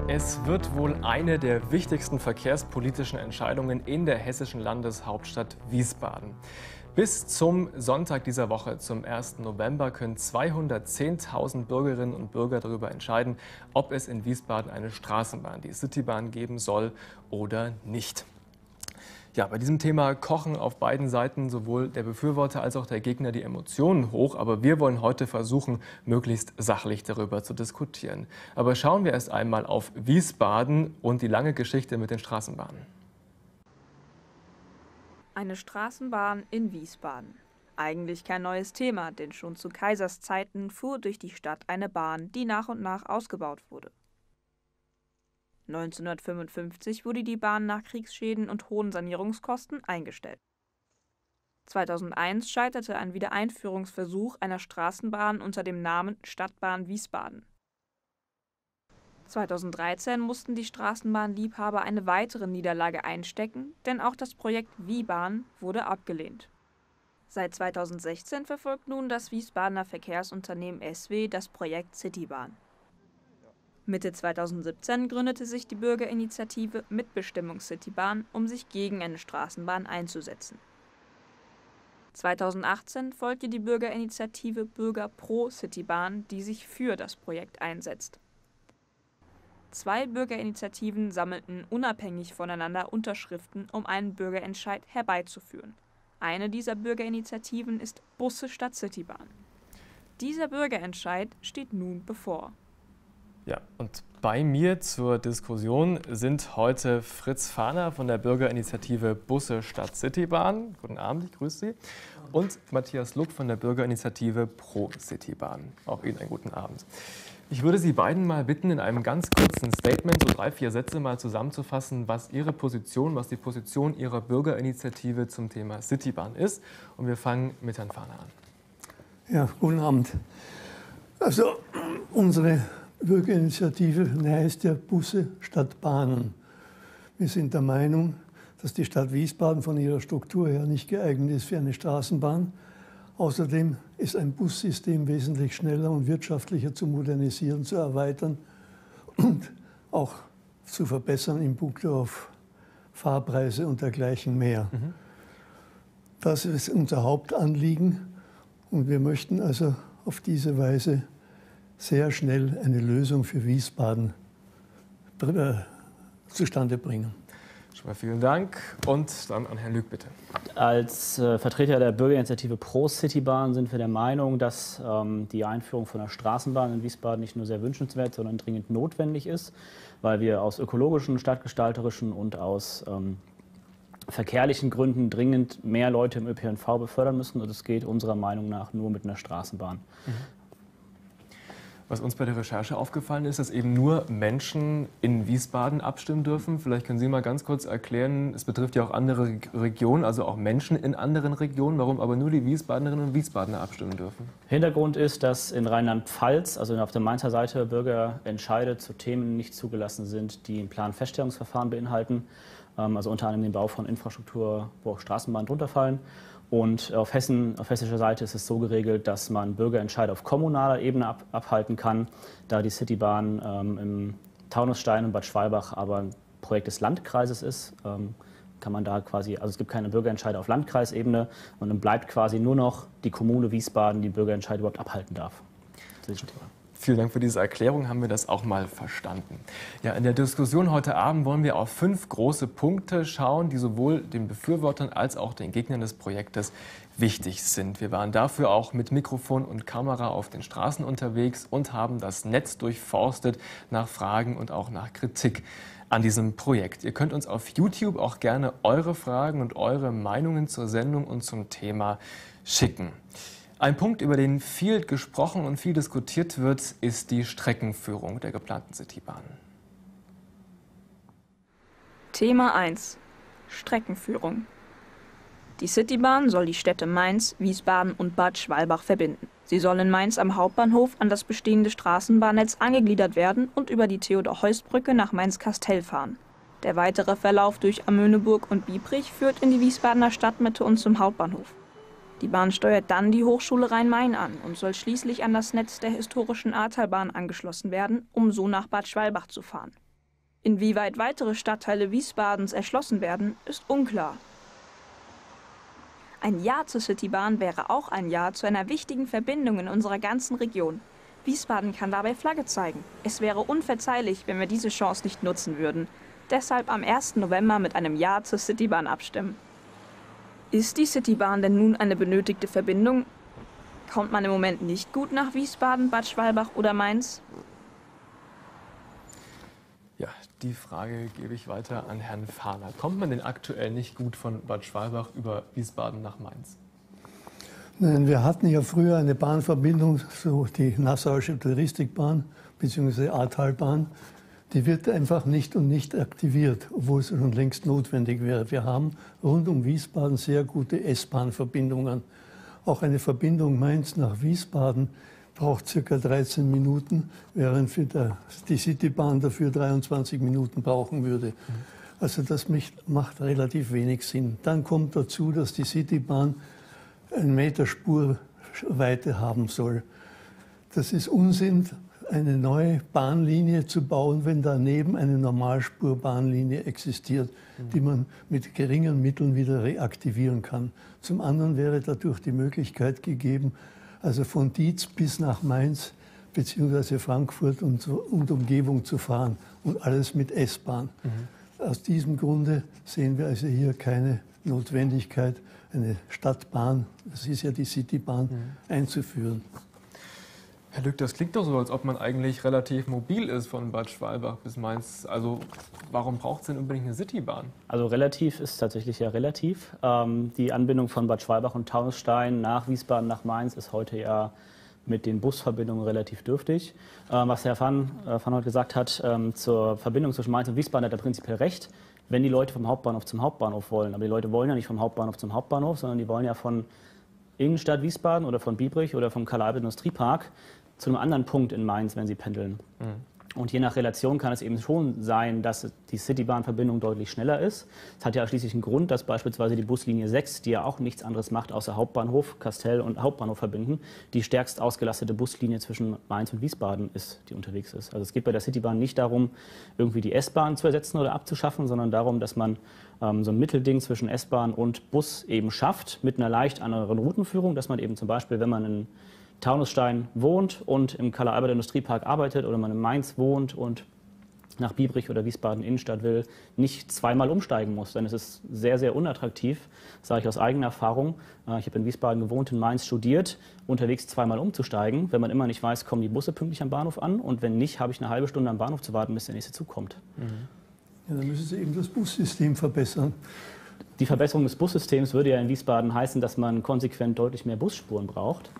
Es wird wohl eine der wichtigsten verkehrspolitischen Entscheidungen in der hessischen Landeshauptstadt Wiesbaden. Bis zum Sonntag dieser Woche, zum 1. November, können 210.000 Bürgerinnen und Bürger darüber entscheiden, ob es in Wiesbaden eine Straßenbahn, die Citybahn, geben soll oder nicht. Ja, bei diesem Thema kochen auf beiden Seiten sowohl der Befürworter als auch der Gegner die Emotionen hoch. Aber wir wollen heute versuchen, möglichst sachlich darüber zu diskutieren. Aber schauen wir erst einmal auf Wiesbaden und die lange Geschichte mit den Straßenbahnen. Eine Straßenbahn in Wiesbaden. Eigentlich kein neues Thema, denn schon zu Kaisers Zeiten fuhr durch die Stadt eine Bahn, die nach und nach ausgebaut wurde. 1955 wurde die Bahn nach Kriegsschäden und hohen Sanierungskosten eingestellt. 2001 scheiterte ein Wiedereinführungsversuch einer Straßenbahn unter dem Namen Stadtbahn Wiesbaden. 2013 mussten die Straßenbahnliebhaber eine weitere Niederlage einstecken, denn auch das Projekt Wiebahn wurde abgelehnt. Seit 2016 verfolgt nun das Wiesbadener Verkehrsunternehmen SW das Projekt Citybahn. Mitte 2017 gründete sich die Bürgerinitiative Mitbestimmung Citybahn, um sich gegen eine Straßenbahn einzusetzen. 2018 folgte die Bürgerinitiative Bürger pro Citybahn, die sich für das Projekt einsetzt. 2 Bürgerinitiativen sammelten unabhängig voneinander Unterschriften, um einen Bürgerentscheid herbeizuführen. Eine dieser Bürgerinitiativen ist Busse statt Citybahn. Dieser Bürgerentscheid steht nun bevor. Ja, und bei mir zur Diskussion sind heute Fritz Fahner von der Bürgerinitiative Busse statt Citybahn. Guten Abend, ich grüße Sie. Und Matthias Luck von der Bürgerinitiative Pro Citybahn. Auch Ihnen einen guten Abend. Ich würde Sie beiden mal bitten, in einem ganz kurzen Statement, so 3, 4 Sätze mal zusammenzufassen, was Ihre Position, was die Position Ihrer Bürgerinitiative zum Thema Citybahn ist. Und wir fangen mit Herrn Fahner an. Ja, guten Abend. Also unsere Bürgerinitiative heißt ja Busse statt Bahnen. Wir sind der Meinung, dass die Stadt Wiesbaden von ihrer Struktur her nicht geeignet ist für eine Straßenbahn. Außerdem ist ein Bussystem wesentlich schneller und wirtschaftlicher zu modernisieren, zu erweitern und auch zu verbessern in puncto auf Fahrpreise und dergleichen mehr. Das ist unser Hauptanliegen und wir möchten also auf diese Weise sehr schnell eine Lösung für Wiesbaden zustande bringen. Schon mal vielen Dank. Und dann an Herrn Lück, bitte. Als Vertreter der Bürgerinitiative Pro Citybahn sind wir der Meinung, dass die Einführung von einer Straßenbahn in Wiesbaden nicht nur sehr wünschenswert, sondern dringend notwendig ist, weil wir aus ökologischen, stadtgestalterischen und aus verkehrlichen Gründen dringend mehr Leute im ÖPNV befördern müssen. Und es geht unserer Meinung nach nur mit einer Straßenbahn. Was uns bei der Recherche aufgefallen ist, dass eben nur Menschen in Wiesbaden abstimmen dürfen. Vielleicht können Sie mal ganz kurz erklären, es betrifft ja auch andere Regionen, also auch Menschen in anderen Regionen, warum aber nur die Wiesbadenerinnen und Wiesbadener abstimmen dürfen. Hintergrund ist, dass in Rheinland-Pfalz, also auf der Mainzer Seite, Bürgerentscheide zu Themen nicht zugelassen sind, die ein Planfeststellungsverfahren beinhalten, also unter anderem den Bau von Infrastruktur, wo auch Straßenbahnen drunter fallen. Und auf hessischer Seite ist es so geregelt, dass man Bürgerentscheide auf kommunaler Ebene abhalten kann, da die Citybahn im Taunusstein und Bad Schwalbach aber ein Projekt des Landkreises ist, kann man da quasi, also es gibt keine Bürgerentscheide auf Landkreisebene und dann bleibt quasi nur noch die Kommune Wiesbaden, die Bürgerentscheide überhaupt abhalten darf. Zu diesem Thema. Vielen Dank für diese Erklärung, haben wir das auch mal verstanden. Ja, in der Diskussion heute Abend wollen wir auf 5 große Punkte schauen, die sowohl den Befürwortern als auch den Gegnern des Projektes wichtig sind. Wir waren dafür auch mit Mikrofon und Kamera auf den Straßen unterwegs und haben das Netz durchforstet nach Fragen und auch nach Kritik an diesem Projekt. Ihr könnt uns auf YouTube auch gerne eure Fragen und eure Meinungen zur Sendung und zum Thema schicken. Ein Punkt, über den viel gesprochen und viel diskutiert wird, ist die Streckenführung der geplanten Citybahn. Thema 1: Streckenführung. Die Citybahn soll die Städte Mainz, Wiesbaden und Bad Schwalbach verbinden. Sie soll in Mainz am Hauptbahnhof an das bestehende Straßenbahnnetz angegliedert werden und über die Theodor-Heuss-Brücke nach Mainz-Kastel fahren. Der weitere Verlauf durch Amöneburg und Biebrich führt in die Wiesbadener Stadtmitte und zum Hauptbahnhof. Die Bahn steuert dann die Hochschule Rhein-Main an und soll schließlich an das Netz der historischen Ahrtalbahn angeschlossen werden, um so nach Bad Schwalbach zu fahren. Inwieweit weitere Stadtteile Wiesbadens erschlossen werden, ist unklar. Ein Ja zur Citybahn wäre auch ein Ja zu einer wichtigen Verbindung in unserer ganzen Region. Wiesbaden kann dabei Flagge zeigen. Es wäre unverzeihlich, wenn wir diese Chance nicht nutzen würden. Deshalb am 1. November mit einem Ja zur Citybahn abstimmen. Ist die Citybahn denn nun eine benötigte Verbindung? Kommt man im Moment nicht gut nach Wiesbaden, Bad Schwalbach oder Mainz? Ja, die Frage gebe ich weiter an Herrn Fahner. Kommt man denn aktuell nicht gut von Bad Schwalbach über Wiesbaden nach Mainz? Nein, wir hatten ja früher eine Bahnverbindung, so die Nassauische Touristikbahn bzw. Ahrtalbahn. Die wird einfach nicht aktiviert, obwohl es schon längst notwendig wäre. Wir haben rund um Wiesbaden sehr gute S-Bahn-Verbindungen. Auch eine Verbindung Mainz nach Wiesbaden braucht ca. 13 Minuten, während die Citybahn dafür 23 Minuten brauchen würde. Also das macht relativ wenig Sinn. Dann kommt dazu, dass die Citybahn 1 Meter Spurweite haben soll. Das ist Unsinn, eine neue Bahnlinie zu bauen, wenn daneben eine Normalspurbahnlinie existiert, die man mit geringen Mitteln wieder reaktivieren kann. Zum anderen wäre dadurch die Möglichkeit gegeben, also von Dietz bis nach Mainz bzw. Frankfurt und Umgebung zu fahren und alles mit S-Bahn. Aus diesem Grunde sehen wir also hier keine Notwendigkeit, eine Stadtbahn, das ist ja die Citybahn, einzuführen. Herr Lück, das klingt doch so, als ob man eigentlich relativ mobil ist von Bad Schwalbach bis Mainz. Also warum braucht es denn unbedingt eine Citybahn? Also relativ ist tatsächlich ja relativ. Die Anbindung von Bad Schwalbach und Taunusstein nach Wiesbaden, nach Mainz ist heute ja mit den Busverbindungen relativ dürftig. Was Herr van heute gesagt hat zur Verbindung zwischen Mainz und Wiesbaden, hat er prinzipiell recht, wenn die Leute vom Hauptbahnhof zum Hauptbahnhof wollen. Aber die Leute wollen ja nicht vom Hauptbahnhof zum Hauptbahnhof, sondern die wollen ja von Innenstadt Wiesbaden oder von Biebrich oder vom Karl-Albert-Industriepark zu einem anderen Punkt in Mainz, wenn sie pendeln. Und je nach Relation kann es eben schon sein, dass die Citybahn-Verbindung deutlich schneller ist. Es hat ja schließlich einen Grund, dass beispielsweise die Buslinie 6, die ja auch nichts anderes macht, außer Hauptbahnhof, Kastel und Hauptbahnhof verbinden, die stärkst ausgelastete Buslinie zwischen Mainz und Wiesbaden ist, die unterwegs ist. Also es geht bei der Citybahn nicht darum, irgendwie die S-Bahn zu ersetzen oder abzuschaffen, sondern darum, dass man so ein Mittelding zwischen S-Bahn und Bus eben schafft, mit einer leicht anderen Routenführung, dass man eben zum Beispiel, wenn man in Taunusstein wohnt und im Karl-Albert-Industriepark arbeitet oder man in Mainz wohnt und nach Biebrich oder Wiesbaden Innenstadt will, nicht zweimal umsteigen muss. Denn es ist sehr, sehr unattraktiv, sage ich aus eigener Erfahrung. Ich habe in Wiesbaden gewohnt, in Mainz studiert, unterwegs zweimal umzusteigen, wenn man immer nicht weiß, kommen die Busse pünktlich am Bahnhof an und wenn nicht, habe ich eine halbe Stunde am Bahnhof zu warten, bis der nächste Zug kommt. Ja, dann müssen Sie eben das Bussystem verbessern. Die Verbesserung des Bussystems würde ja in Wiesbaden heißen, dass man konsequent deutlich mehr Busspuren braucht.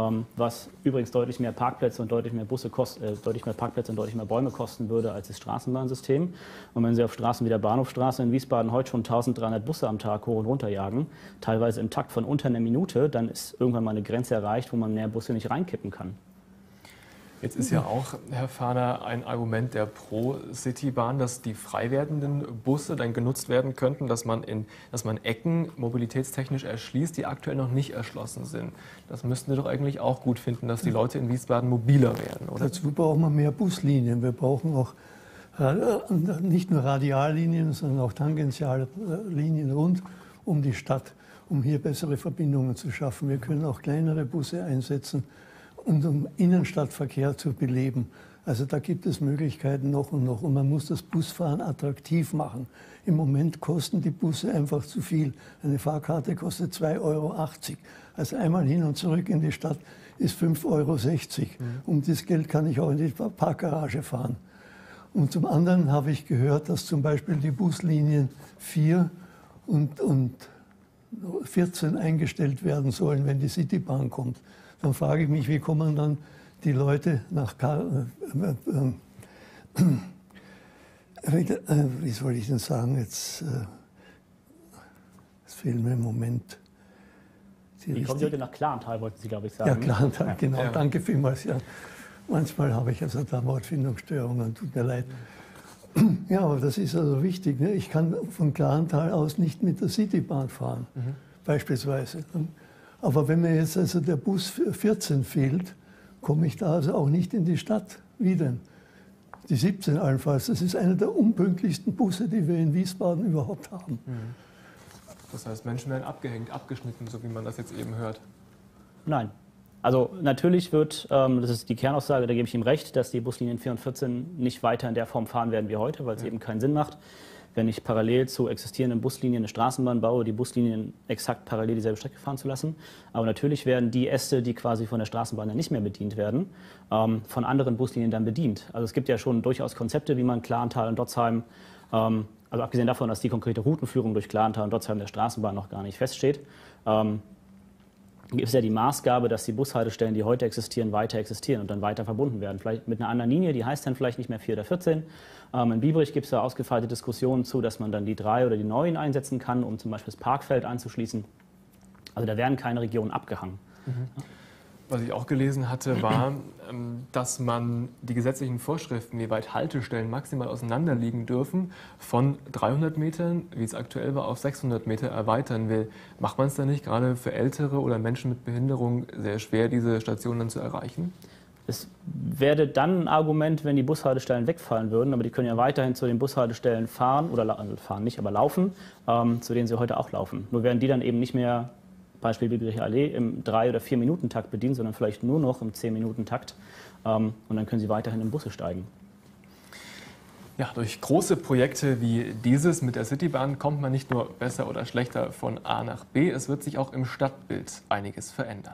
Was übrigens deutlich mehr Parkplätze und deutlich mehr Parkplätze und deutlich mehr Bäume kosten würde als das Straßenbahnsystem. Und wenn Sie auf Straßen wie der Bahnhofstraße in Wiesbaden heute schon 1300 Busse am Tag hoch und runter jagen, teilweise im Takt von unter einer Minute, dann ist irgendwann mal eine Grenze erreicht, wo man mehr Busse nicht reinkippen kann. Jetzt ist ja auch, Herr Fahner, ein Argument der Pro-Citybahn, dass die frei werdenden Busse dann genutzt werden könnten, dass man Ecken mobilitätstechnisch erschließt, die aktuell noch nicht erschlossen sind. Das müssten wir doch eigentlich auch gut finden, dass die Leute in Wiesbaden mobiler werden, oder? Dazu brauchen wir mehr Buslinien. Wir brauchen auch nicht nur Radiallinien, sondern auch Tangentiallinien rund um die Stadt, um hier bessere Verbindungen zu schaffen. Wir können auch kleinere Busse einsetzen, um Innenstadtverkehr zu beleben. Also da gibt es Möglichkeiten noch und noch. Und man muss das Busfahren attraktiv machen. Im Moment kosten die Busse einfach zu viel. Eine Fahrkarte kostet 2,80 Euro. Also einmal hin und zurück in die Stadt ist 5,60 Euro. Um das Geld kann ich auch in die Parkgarage fahren. Und zum anderen habe ich gehört, dass zum Beispiel die Buslinien 4 und 14 eingestellt werden sollen, wenn die Citybahn kommt. Dann frage ich mich, wie kommen dann die Leute nach wie soll ich denn sagen, jetzt fehlen mir im Moment. Wie kommen die Leute nach Klarental, wollten Sie, glaube ich, sagen. Ja, Klarental, ja. Genau, ja. Danke vielmals. Ja. Manchmal habe ich also da Wortfindungsstörungen, tut mir leid. Ja, aber das ist also wichtig. Ne? Ich kann von Klarental aus nicht mit der Citybahn fahren, beispielsweise. Aber wenn mir jetzt also der Bus 14 fehlt, komme ich da also auch nicht in die Stadt. Wie denn? die 17 allenfalls. Das ist einer der unpünktlichsten Busse, die wir in Wiesbaden überhaupt haben. Das heißt, Menschen werden abgehängt, abgeschnitten, so wie man das jetzt eben hört. Nein. Also natürlich wird, das ist die Kernaussage, da gebe ich ihm recht, dass die Buslinien 4 und 14 nicht weiter in der Form fahren werden wie heute, weil es eben keinen Sinn macht, wenn ich parallel zu existierenden Buslinien eine Straßenbahn baue, die Buslinien exakt parallel dieselbe Strecke fahren zu lassen. Aber natürlich werden die Äste, die quasi von der Straßenbahn dann nicht mehr bedient werden, von anderen Buslinien dann bedient. Also es gibt ja schon durchaus Konzepte, wie man Klarental und Dotzheim, also abgesehen davon, dass die konkrete Routenführung durch Klarental und Dotzheim der Straßenbahn noch gar nicht feststeht, ist ja die Maßgabe, dass die Bushaltestellen, die heute existieren, weiter existieren und dann weiter verbunden werden. Vielleicht mit einer anderen Linie, die heißt dann vielleicht nicht mehr 4 oder 14. In Biebrich gibt es da ausgefeilte Diskussionen zu, dass man dann die 3 oder die 9 einsetzen kann, um zum Beispiel das Parkfeld anzuschließen. Also da werden keine Regionen abgehangen. Was ich auch gelesen hatte, war, dass man die gesetzlichen Vorschriften, wie weit Haltestellen maximal auseinander liegen dürfen, von 300 Metern, wie es aktuell war, auf 600 Meter erweitern will. Macht man es dann nicht gerade für Ältere oder Menschen mit Behinderung sehr schwer, diese Stationen dann zu erreichen? Es wäre dann ein Argument, wenn die Bushaltestellen wegfallen würden, aber die können ja weiterhin zu den Bushaltestellen fahren, oder fahren nicht, aber laufen, zu denen sie heute auch laufen. Nur werden die dann eben nicht mehr, Beispiel Biebricher Allee, im 3- oder 4-Minuten-Takt bedient, sondern vielleicht nur noch im 10-Minuten-Takt. Und dann können sie weiterhin in Busse steigen. Ja, durch große Projekte wie dieses mit der Citybahn kommt man nicht nur besser oder schlechter von A nach B, es wird sich auch im Stadtbild einiges verändern.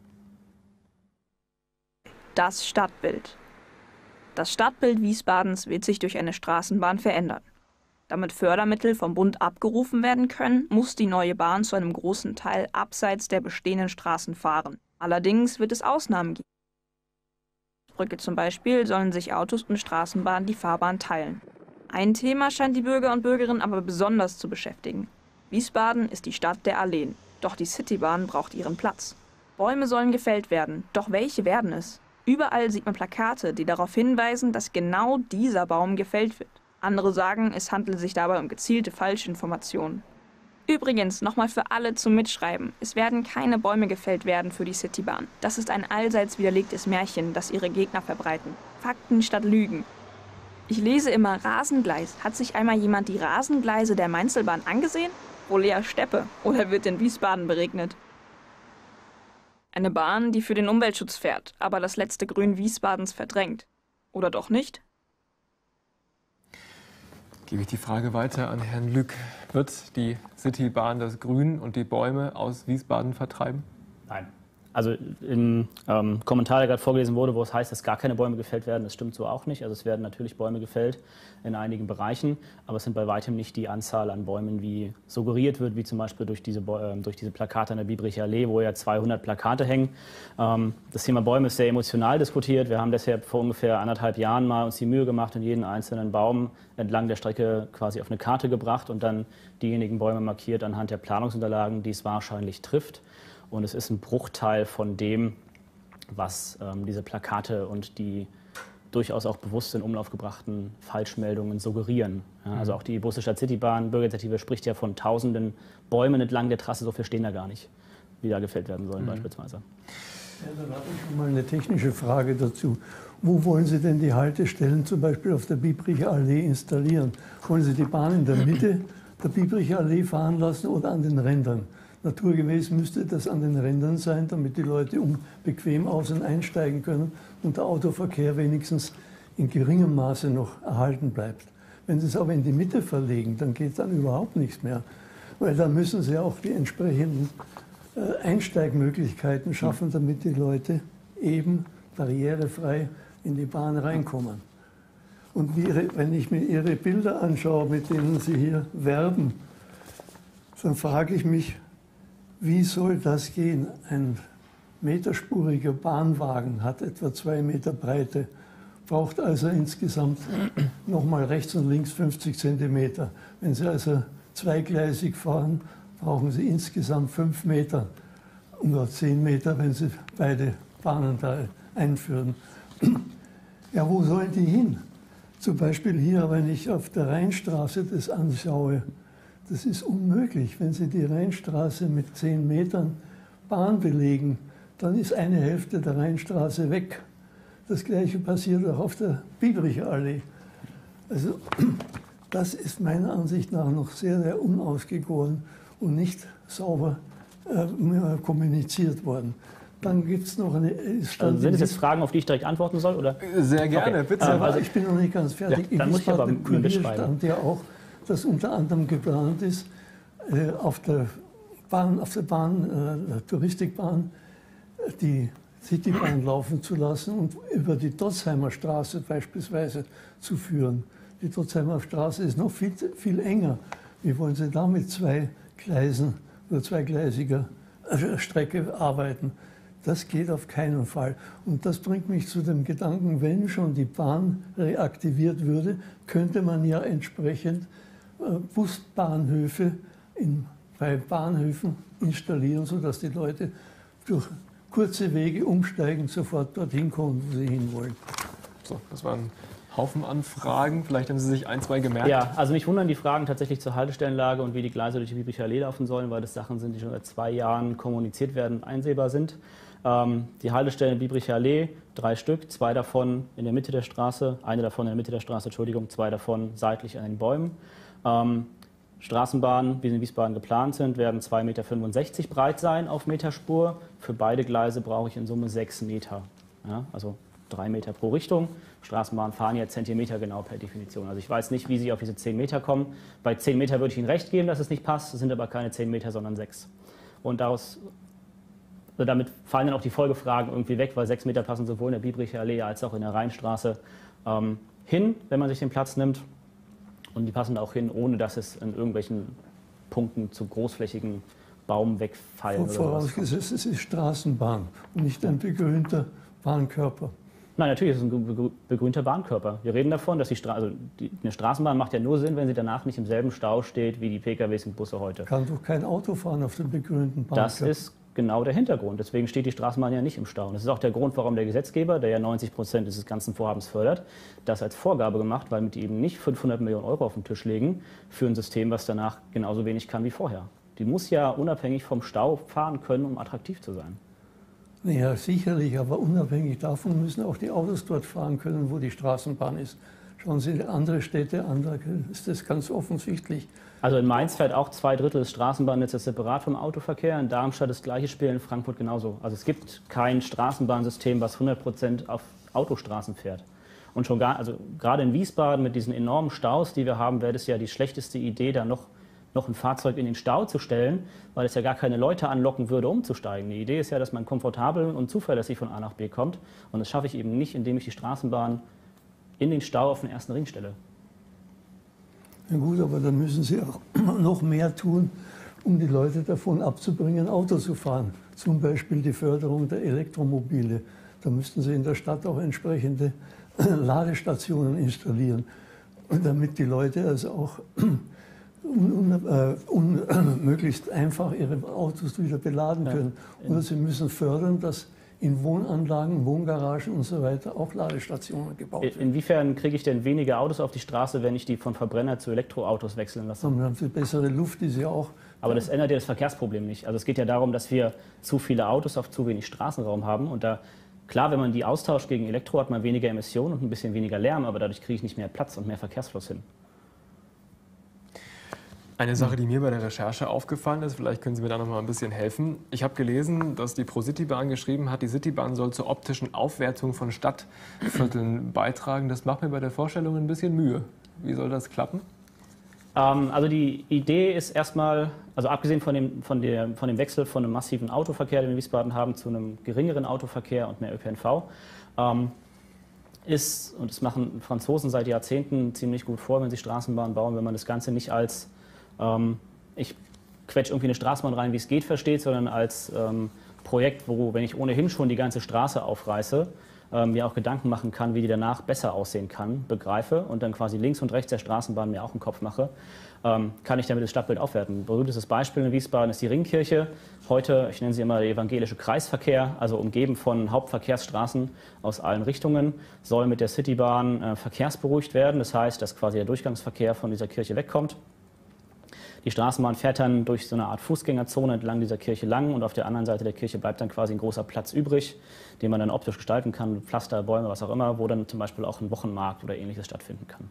Das Stadtbild. Das Stadtbild Wiesbadens wird sich durch eine Straßenbahn verändern. Damit Fördermittel vom Bund abgerufen werden können, muss die neue Bahn zu einem großen Teil abseits der bestehenden Straßen fahren. Allerdings wird es Ausnahmen geben. Auf der Brücke zum Beispiel sollen sich Autos und Straßenbahnen die Fahrbahn teilen. Ein Thema scheint die Bürger und Bürgerinnen aber besonders zu beschäftigen. Wiesbaden ist die Stadt der Alleen, doch die Citybahn braucht ihren Platz. Bäume sollen gefällt werden, doch welche werden es? Überall sieht man Plakate, die darauf hinweisen, dass genau dieser Baum gefällt wird. Andere sagen, es handelt sich dabei um gezielte Falschinformationen. Übrigens, nochmal für alle zum Mitschreiben. Es werden keine Bäume gefällt werden für die Citybahn. Das ist ein allseits widerlegtes Märchen, das ihre Gegner verbreiten. Fakten statt Lügen. Ich lese immer Rasengleis. Hat sich einmal jemand die Rasengleise der Mainzelbahn angesehen? Wohl eher Steppe. Oder wird in Wiesbaden beregnet? Eine Bahn, die für den Umweltschutz fährt, aber das letzte Grün Wiesbadens verdrängt. Oder doch nicht? Gebe ich die Frage weiter an Herrn Lück. Wird die Citybahn das Grün und die Bäume aus Wiesbaden vertreiben? Nein. Also im Kommentar, der gerade vorgelesen wurde, wo es heißt, dass gar keine Bäume gefällt werden, das stimmt so auch nicht. Also es werden natürlich Bäume gefällt in einigen Bereichen, aber es sind bei weitem nicht die Anzahl an Bäumen, wie suggeriert wird, wie zum Beispiel durch diese Plakate an der Biebricher Allee, wo ja 200 Plakate hängen. Das Thema Bäume ist sehr emotional diskutiert. Wir haben deshalb vor ungefähr 1,5 Jahren mal uns die Mühe gemacht und jeden einzelnen Baum entlang der Strecke quasi auf eine Karte gebracht und dann diejenigen Bäume markiert anhand der Planungsunterlagen, die es wahrscheinlich trifft. Und es ist ein Bruchteil von dem, was diese Plakate und die durchaus auch bewusst in Umlauf gebrachten Falschmeldungen suggerieren. Ja, also auch die Busse Stadt Citybahn Bürgerinitiative spricht ja von tausenden Bäumen entlang der Trasse, so viel stehen da gar nicht, die da gefällt werden sollen beispielsweise. Ja, dann habe ich schon mal eine technische Frage dazu. Wo wollen Sie denn die Haltestellen zum Beispiel auf der Biebricher Allee installieren? Wollen Sie die Bahn in der Mitte der Biebricher Allee fahren lassen oder an den Rändern? Naturgemäß müsste das an den Rändern sein, damit die Leute bequem aus- und einsteigen können und der Autoverkehr wenigstens in geringem Maße noch erhalten bleibt. Wenn Sie es aber in die Mitte verlegen, dann geht dann überhaupt nichts mehr, weil da müssen Sie auch die entsprechenden Einsteigmöglichkeiten schaffen, damit die Leute eben barrierefrei in die Bahn reinkommen. Und wenn ich mir Ihre Bilder anschaue, mit denen Sie hier werben, dann frage ich mich, wie soll das gehen? Ein meterspuriger Bahnwagen hat etwa 2 Meter Breite, braucht also insgesamt nochmal rechts und links 50 Zentimeter. Wenn Sie also zweigleisig fahren, brauchen Sie insgesamt 5 Meter, nur 10 Meter, wenn Sie beide Bahnen da einführen. Ja, wo sollen die hin? Zum Beispiel hier, wenn ich auf der Rheinstraße das anschaue, das ist unmöglich. Wenn Sie die Rheinstraße mit 10 Metern Bahn belegen, dann ist eine Hälfte der Rheinstraße weg. Das Gleiche passiert auch auf der Biebricher Allee. Also das ist meiner Ansicht nach noch sehr, sehr unausgegoren und nicht sauber kommuniziert worden. Dann gibt es noch eine... Also sind es jetzt Fragen, auf die ich direkt antworten soll? Oder? Sehr gerne, okay. bitte. Also ich bin noch nicht ganz fertig. Ja, dann muss ich aber stand ja auch, dass unter anderem geplant ist, auf der Touristikbahn, die Citybahn laufen zu lassen und über die Dotzheimer Straße beispielsweise zu führen. Die Dotzheimer Straße ist noch viel, viel enger. Wie wollen Sie da mit 2 Gleisen oder zweigleisiger Strecke arbeiten? Das geht auf keinen Fall. Und das bringt mich zu dem Gedanken, wenn schon die Bahn reaktiviert würde, könnte man ja entsprechend Busbahnhöfe bei Bahnhöfen installieren, sodass die Leute durch kurze Wege umsteigen, sofort dorthin kommen, wo sie hinwollen. So, das waren Haufen an Fragen. Vielleicht haben Sie sich 1, 2 gemerkt. Ja, also mich wundern die Fragen tatsächlich zur Haltestellenlage und wie die Gleise durch die Biebricher Allee laufen sollen, weil das Sachen sind, die schon seit 2 Jahren kommuniziert werden und einsehbar sind. Die Haltestellen Biebricher Allee, 3 Stück, 2 davon in der Mitte der Straße, eine davon in der Mitte der Straße, Entschuldigung, 2 davon seitlich an den Bäumen. Straßenbahnen, wie sie in Wiesbaden geplant sind, werden 2,65 Meter breit sein auf Meterspur. Für beide Gleise brauche ich in Summe 6 Meter, ja, also 3 Meter pro Richtung. Straßenbahnen fahren ja Zentimeter genau per Definition. Also ich weiß nicht, wie Sie auf diese 10 Meter kommen. Bei 10 Meter würde ich Ihnen recht geben, dass es nicht passt. Es sind aber keine 10 Meter, sondern 6. Und damit fallen dann auch die Folgefragen irgendwie weg, weil 6 Meter passen sowohl in der Biebricher Allee als auch in der Rheinstraße hin, wenn man sich den Platz nimmt. Und die passen auch hin, ohne dass es in irgendwelchen Punkten zu großflächigen Baum wegfallen. Vorausgesetzt, es ist Straßenbahn und nicht ein begrünter Bahnkörper. Nein, natürlich ist es ein begrünter Bahnkörper. Wir reden davon, dass eine Straßenbahn macht ja nur Sinn, wenn sie danach nicht im selben Stau steht wie die PKWs und Busse heute. Kann doch kein Auto fahren auf dem begrünten Bahnkörper. Das ist genau der Hintergrund. Deswegen steht die Straßenbahn ja nicht im Stau. Und das ist auch der Grund, warum der Gesetzgeber, der ja 90% dieses ganzen Vorhabens fördert, das als Vorgabe gemacht, weil mit eben nicht 500 Millionen Euro auf den Tisch legen für ein System, was danach genauso wenig kann wie vorher. Die muss ja unabhängig vom Stau fahren können, um attraktiv zu sein. Ja, sicherlich, aber unabhängig davon müssen auch die Autos dort fahren können, wo die Straßenbahn ist. Schauen Sie in andere Städte an, da ist das ganz offensichtlich. Also in Mainz fährt auch 2/3 des Straßenbahnnetzes separat vom Autoverkehr. In Darmstadt das gleiche Spiel, in Frankfurt genauso. Also es gibt kein Straßenbahnsystem, was 100% auf Autostraßen fährt. Und schon gerade in Wiesbaden mit diesen enormen Staus, die wir haben, wäre das ja die schlechteste Idee, da noch ein Fahrzeug in den Stau zu stellen, weil es ja gar keine Leute anlocken würde, umzusteigen. Die Idee ist ja, dass man komfortabel und zuverlässig von A nach B kommt. Und das schaffe ich eben nicht, indem ich die Straßenbahn in den Stau auf den ersten Ring stelle. Ja gut, aber dann müssen Sie auch noch mehr tun, um die Leute davon abzubringen, Auto zu fahren. Zum Beispiel die Förderung der Elektromobile. Da müssten Sie in der Stadt auch entsprechende Ladestationen installieren, damit die Leute also auch möglichst einfach ihre Autos wieder beladen können. Oder Sie müssen fördern, dass in Wohnanlagen, Wohngaragen und so weiter auch Ladestationen gebaut werden. Inwiefern kriege ich denn weniger Autos auf die Straße, wenn ich die von Verbrenner zu Elektroautos wechseln lasse? Dann haben Sie bessere Luft, die Sie auch... Aber das ändert ja das Verkehrsproblem nicht. Also es geht ja darum, dass wir zu viele Autos auf zu wenig Straßenraum haben. Und da, klar, wenn man die austauscht gegen Elektro, hat man weniger Emissionen und ein bisschen weniger Lärm, aber dadurch kriege ich nicht mehr Platz und mehr Verkehrsfluss hin. Eine Sache, die mir bei der Recherche aufgefallen ist, vielleicht können Sie mir da noch mal ein bisschen helfen. Ich habe gelesen, dass die ProCitybahn geschrieben hat, die Citybahn soll zur optischen Aufwertung von Stadtvierteln beitragen. Das macht mir bei der Vorstellung ein bisschen Mühe. Wie soll das klappen? Also die Idee ist erstmal, also abgesehen von dem Wechsel von einem massiven Autoverkehr, den wir in Wiesbaden haben, zu einem geringeren Autoverkehr und mehr ÖPNV, ist, und das machen Franzosen seit Jahrzehnten ziemlich gut vor, wenn sie Straßenbahnen bauen, wenn man das Ganze nicht als ich quetsche irgendwie eine Straßenbahn rein, wie es geht, versteht, sondern als Projekt, wo, wenn ich ohnehin schon die ganze Straße aufreiße, mir auch Gedanken machen kann, wie die danach besser aussehen kann, begreife und dann quasi links und rechts der Straßenbahn mir auch einen Kopf mache, kann ich damit das Stadtbild aufwerten. Ein berühmtes Beispiel in Wiesbaden ist die Ringkirche. Heute, ich nenne sie immer der evangelische Kreisverkehr, also umgeben von Hauptverkehrsstraßen aus allen Richtungen, soll mit der Citybahn verkehrsberuhigt werden. Das heißt, dass quasi der Durchgangsverkehr von dieser Kirche wegkommt. Die Straßenbahn fährt dann durch so eine Art Fußgängerzone entlang dieser Kirche lang und auf der anderen Seite der Kirche bleibt dann quasi ein großer Platz übrig, den man dann optisch gestalten kann, Pflaster, Bäume, was auch immer, wo dann zum Beispiel auch ein Wochenmarkt oder Ähnliches stattfinden kann.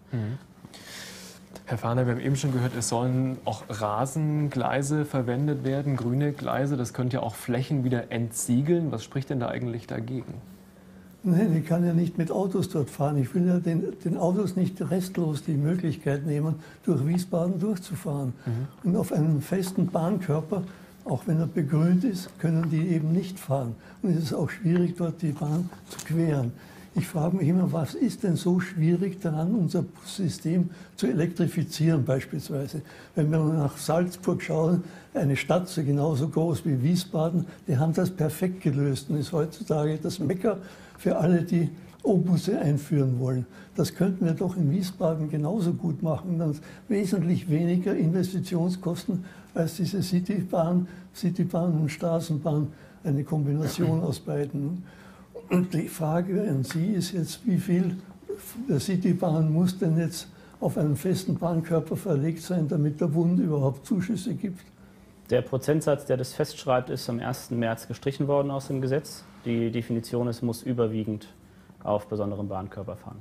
Herr Fahner, wir haben eben schon gehört, es sollen auch Rasengleise verwendet werden, grüne Gleise. Das könnte ja auch Flächen wieder entsiegeln. Was spricht denn da eigentlich dagegen? Nein, ich kann ja nicht mit Autos dort fahren. Ich will ja den Autos nicht restlos die Möglichkeit nehmen, durch Wiesbaden durchzufahren. Und auf einem festen Bahnkörper, auch wenn er begrünt ist, können die eben nicht fahren. Und es ist auch schwierig, dort die Bahn zu queren. Ich frage mich immer, was ist denn so schwierig daran, unser Bussystem zu elektrifizieren beispielsweise? Wenn wir nach Salzburg schauen, eine Stadt so genauso groß wie Wiesbaden, die haben das perfekt gelöst und ist heutzutage das Mekka für alle, die O-Busse einführen wollen. Das könnten wir doch in Wiesbaden genauso gut machen, dann wesentlich weniger Investitionskosten als diese Citybahn und Straßenbahn, eine Kombination aus beiden. Und die Frage an Sie ist jetzt, wie viel der Citybahn muss denn jetzt auf einem festen Bahnkörper verlegt sein, damit der Bund überhaupt Zuschüsse gibt? Der Prozentsatz, der das festschreibt, ist am 1. März gestrichen worden aus dem Gesetz. Die Definition ist, muss überwiegend auf besonderen Bahnkörper fahren.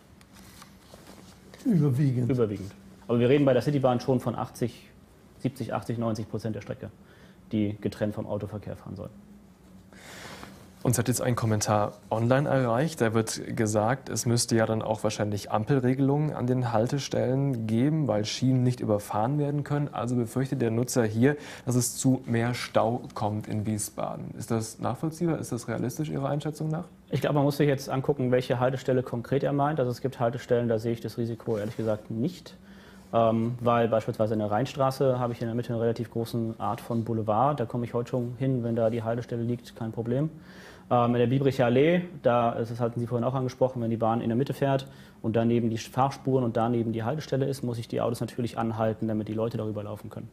Überwiegend? Überwiegend. Aber wir reden bei der Citybahn schon von 70, 80, 90% der Strecke, die getrennt vom Autoverkehr fahren soll. Uns hat jetzt ein Kommentar online erreicht. Da wird gesagt, es müsste ja dann auch wahrscheinlich Ampelregelungen an den Haltestellen geben, weil Schienen nicht überfahren werden können. Also befürchtet der Nutzer hier, dass es zu mehr Stau kommt in Wiesbaden. Ist das nachvollziehbar? Ist das realistisch Ihrer Einschätzung nach? Ich glaube, man muss sich jetzt angucken, welche Haltestelle konkret er meint. Also es gibt Haltestellen, da sehe ich das Risiko ehrlich gesagt nicht. Weil beispielsweise in der Rheinstraße habe ich in der Mitte eine relativ große Art von Boulevard. Da komme ich heute schon hin, wenn da die Haltestelle liegt, kein Problem. In der Biebricher Allee, das hatten Sie vorhin auch angesprochen, wenn die Bahn in der Mitte fährt und daneben die Fahrspuren und daneben die Haltestelle ist, muss ich die Autos natürlich anhalten, damit die Leute darüber laufen können.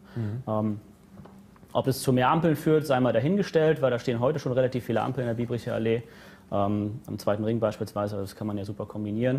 Ob es zu mehr Ampeln führt, sei mal dahingestellt, weil da stehen heute schon relativ viele Ampeln in der Biebricher Allee, am zweiten Ring beispielsweise, das kann man ja super kombinieren.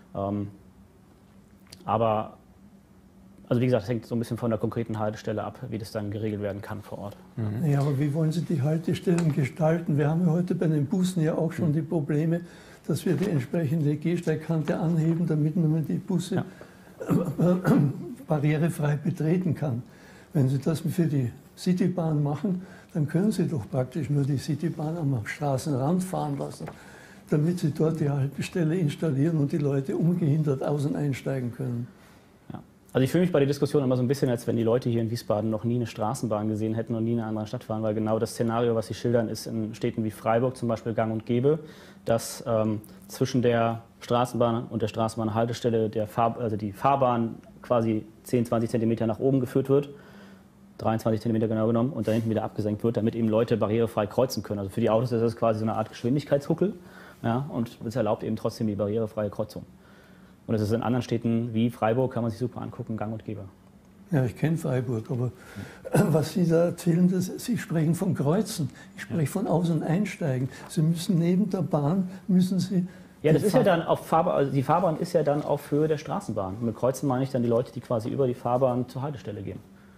Also wie gesagt, das hängt so ein bisschen von der konkreten Haltestelle ab, wie das dann geregelt werden kann vor Ort. Ja, aber wie wollen Sie die Haltestellen gestalten? Wir haben ja heute bei den Bussen ja auch schon die Probleme, dass wir die entsprechende Gehsteigkante anheben, damit man die Busse barrierefrei betreten kann. Wenn Sie das für die Citybahn machen, dann können Sie doch praktisch nur die Citybahn am Straßenrand fahren lassen, damit Sie dort die Haltestelle installieren und die Leute ungehindert aus- und einsteigen können. Also ich fühle mich bei der Diskussion immer so ein bisschen, als wenn die Leute hier in Wiesbaden noch nie eine Straßenbahn gesehen hätten und nie in einer anderen Stadt waren, weil genau das Szenario, was Sie schildern, ist in Städten wie Freiburg zum Beispiel gang und gäbe, dass zwischen der Straßenbahn und der Straßenbahnhaltestelle die Fahrbahn quasi 10, 20 Zentimeter nach oben geführt wird, 23 Zentimeter genau genommen, und da hinten wieder abgesenkt wird, damit eben Leute barrierefrei kreuzen können. Also für die Autos ist das quasi so eine Art Geschwindigkeitshuckel, ja, und es erlaubt eben trotzdem die barrierefreie Kreuzung. Und das ist in anderen Städten wie Freiburg, kann man sich super angucken, gang und gäbe. Ja, ich kenne Freiburg, aber was Sie da erzählen, Sie sprechen von Kreuzen. Ich spreche von Aus- und Einsteigen. Sie müssen neben der Bahn, Ja, das ist ja dann auf Fahrbahn, also die Fahrbahn ist ja dann auf Höhe der Straßenbahn. Und mit Kreuzen meine ich dann die Leute, die quasi über die Fahrbahn zur Haltestelle gehen.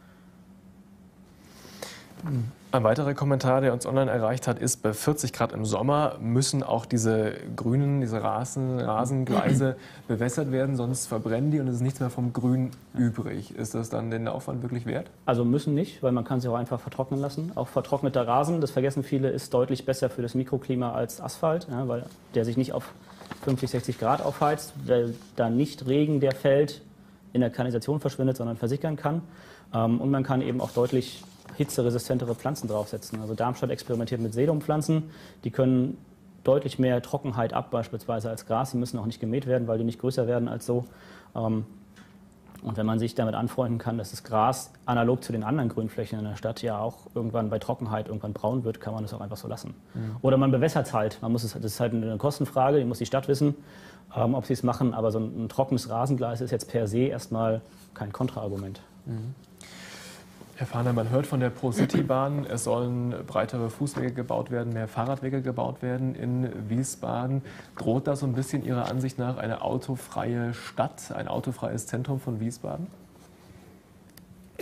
Ein weiterer Kommentar, der uns online erreicht hat, ist, bei 40 Grad im Sommer müssen auch diese Rasengleise bewässert werden, sonst verbrennen die und es ist nichts mehr vom Grün übrig. Ist das dann den Aufwand wirklich wert? Also müssen nicht, weil man kann sie auch einfach vertrocknen lassen. Auch vertrockneter Rasen, das vergessen viele, ist deutlich besser für das Mikroklima als Asphalt, ja, weil der sich nicht auf 50, 60 Grad aufheizt, weil da nicht Regen, der fällt, in der Kanalisation verschwindet, sondern versickern kann. Und man kann eben auch deutlich hitzeresistentere Pflanzen draufsetzen. Also Darmstadt experimentiert mit Sedumpflanzen, die können deutlich mehr Trockenheit ab, beispielsweise als Gras. Die müssen auch nicht gemäht werden, weil die nicht größer werden als so. Und wenn man sich damit anfreunden kann, dass das Gras analog zu den anderen Grünflächen in der Stadt ja auch irgendwann bei Trockenheit irgendwann braun wird, kann man das auch einfach so lassen. Oder man bewässert es halt. Das ist halt eine Kostenfrage, die muss die Stadt wissen, ob sie es machen. Aber so ein trockenes Rasengleis ist jetzt per se erstmal kein Kontraargument. Herr Fahner, man hört von der Pro-City-Bahn, es sollen breitere Fußwege gebaut werden, mehr Fahrradwege gebaut werden in Wiesbaden. Droht da so ein bisschen Ihrer Ansicht nach eine autofreie Stadt, ein autofreies Zentrum von Wiesbaden?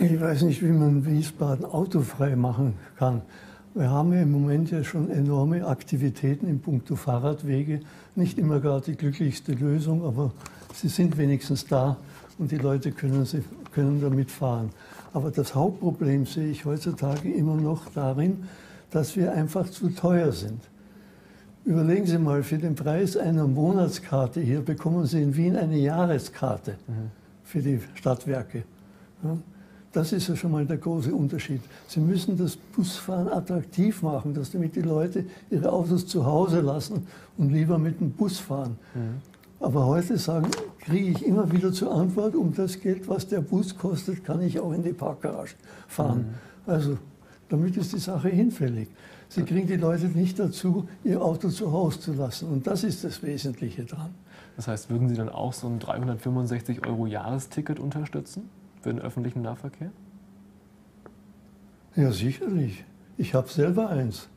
Ich weiß nicht, wie man Wiesbaden autofrei machen kann. Wir haben ja im Moment ja schon enorme Aktivitäten in puncto Fahrradwege. Nicht immer gerade die glücklichste Lösung, aber sie sind wenigstens da und die Leute können damit fahren. Aber das Hauptproblem sehe ich heutzutage immer noch darin, dass wir einfach zu teuer sind. Überlegen Sie mal, für den Preis einer Monatskarte hier bekommen Sie in Wien eine Jahreskarte für die Stadtwerke. Ja, das ist ja schon mal der große Unterschied. Sie müssen das Busfahren attraktiv machen, damit die Leute ihre Autos zu Hause lassen und lieber mit dem Bus fahren. Aber heute kriege ich immer wieder zur Antwort, um das Geld, was der Bus kostet, kann ich auch in die Parkgarage fahren. Also damit ist die Sache hinfällig. Sie kriegen die Leute nicht dazu, ihr Auto zu Hause zu lassen. Und das ist das Wesentliche dran. Das heißt, würden Sie dann auch so ein 365 € Jahresticket unterstützen für den öffentlichen Nahverkehr? Ja, sicherlich. Ich habe selber eins.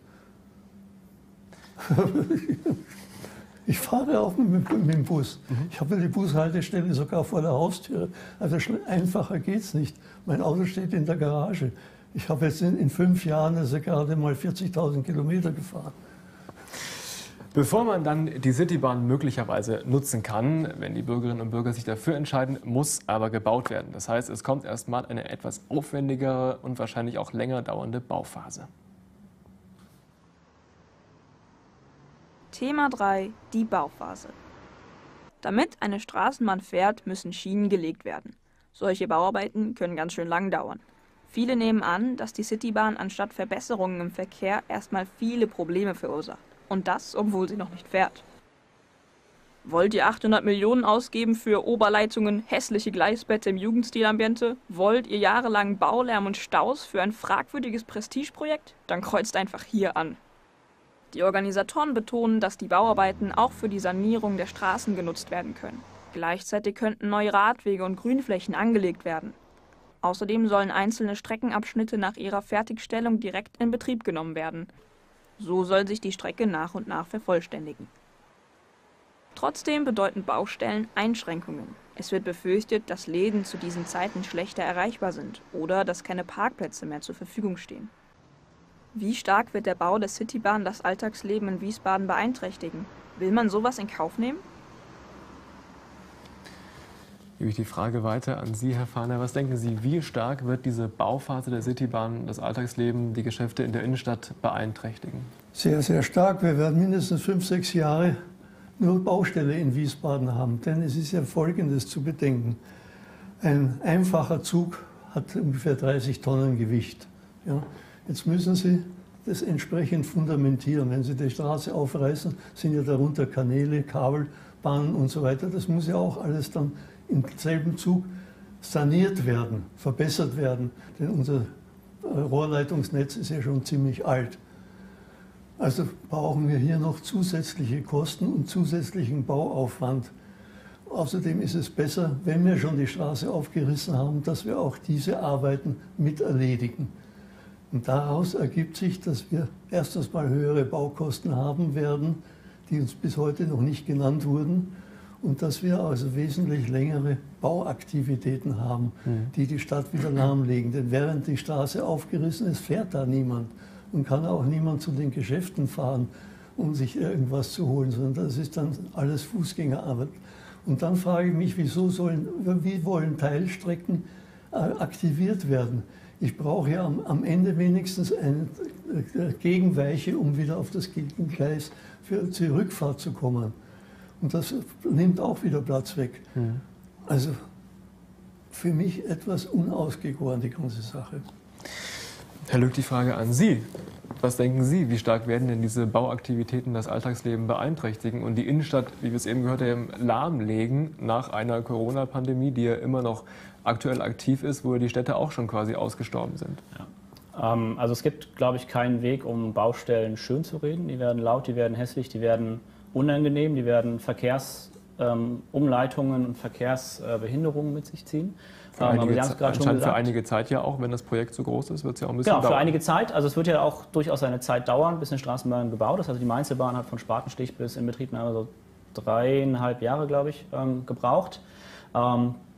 Ich fahre auch mit dem Bus. Ich habe die Bushaltestelle sogar vor der Haustür. Also einfacher geht es nicht. Mein Auto steht in der Garage. Ich habe jetzt in 5 Jahren also gerade mal 40.000 Kilometer gefahren. Bevor man dann die Citybahn möglicherweise nutzen kann, wenn die Bürgerinnen und Bürger sich dafür entscheiden, muss aber gebaut werden. Das heißt, es kommt erstmal eine etwas aufwendigere und wahrscheinlich auch länger dauernde Bauphase. Thema 3, die Bauphase. Damit eine Straßenbahn fährt, müssen Schienen gelegt werden. Solche Bauarbeiten können ganz schön lang dauern. Viele nehmen an, dass die Citybahn anstatt Verbesserungen im Verkehr erstmal viele Probleme verursacht. Und das, obwohl sie noch nicht fährt. Wollt ihr 800 Millionen ausgeben für Oberleitungen, hässliche Gleisbette im Jugendstilambiente? Wollt ihr jahrelang Baulärm und Staus für ein fragwürdiges Prestigeprojekt? Dann kreuzt einfach hier an. Die Organisatoren betonen, dass die Bauarbeiten auch für die Sanierung der Straßen genutzt werden können. Gleichzeitig könnten neue Radwege und Grünflächen angelegt werden. Außerdem sollen einzelne Streckenabschnitte nach ihrer Fertigstellung direkt in Betrieb genommen werden. So soll sich die Strecke nach und nach vervollständigen. Trotzdem bedeuten Baustellen Einschränkungen. Es wird befürchtet, dass Läden zu diesen Zeiten schlechter erreichbar sind oder dass keine Parkplätze mehr zur Verfügung stehen. Wie stark wird der Bau der Citybahn das Alltagsleben in Wiesbaden beeinträchtigen? Will man sowas in Kauf nehmen? Gebe ich die Frage weiter an Sie, Herr Fahner. Was denken Sie, wie stark wird diese Bauphase der Citybahn das Alltagsleben, die Geschäfte in der Innenstadt beeinträchtigen? Sehr, sehr stark. Wir werden mindestens 5, 6 Jahre nur Baustelle in Wiesbaden haben. Denn es ist ja Folgendes zu bedenken. Ein einfacher Zug hat ungefähr 30 Tonnen Gewicht. Ja. Jetzt müssen Sie das entsprechend fundamentieren. Wenn Sie die Straße aufreißen, sind ja darunter Kanäle, Kabelbahnen und so weiter. Das muss ja auch alles dann im selben Zug saniert werden, verbessert werden, denn unser Rohrleitungsnetz ist ja schon ziemlich alt. Also brauchen wir hier noch zusätzliche Kosten und zusätzlichen Bauaufwand. Außerdem ist es besser, wenn wir schon die Straße aufgerissen haben, dass wir auch diese Arbeiten mit erledigen. Und daraus ergibt sich, dass wir erstens mal höhere Baukosten haben werden, die uns bis heute noch nicht genannt wurden. Und dass wir also wesentlich längere Bauaktivitäten haben, die die Stadt wieder lahmlegen. Denn während die Straße aufgerissen ist, fährt da niemand und kann auch niemand zu den Geschäften fahren, um sich irgendwas zu holen, sondern das ist dann alles Fußgängerarbeit. Und dann frage ich mich, wie wollen Teilstrecken aktiviert werden? Ich brauche ja am Ende wenigstens eine Gegenweiche, um wieder auf das Gleis für die Rückfahrt zu kommen. Und das nimmt auch wieder Platz weg. Also für mich etwas unausgegoren, die ganze Sache. Herr Lück, die Frage an Sie. Was denken Sie, wie stark werden denn diese Bauaktivitäten das Alltagsleben beeinträchtigen und die Innenstadt, wie wir es eben gehört haben, lahmlegen nach einer Corona-Pandemie, die ja immer noch aktuell aktiv ist, wo die Städte auch schon quasi ausgestorben sind? Ja. Also es gibt, glaube ich, keinen Weg, um Baustellen schön zu reden. Die werden laut, die werden hässlich, die werden unangenehm, die werden Verkehrsumleitungen und Verkehrsbehinderungen mit sich ziehen. Anscheinend für einige Zeit ja auch, wenn das Projekt so groß ist, wird es ja auch ein bisschen dauern. Genau, für einige Zeit. Also es wird ja auch durchaus eine Zeit dauern, bis eine Straßenbahn gebaut ist. Also die Mainzelbahn hat von Spatenstich bis Inbetriebnahme so 3,5 Jahre, glaube ich, gebraucht.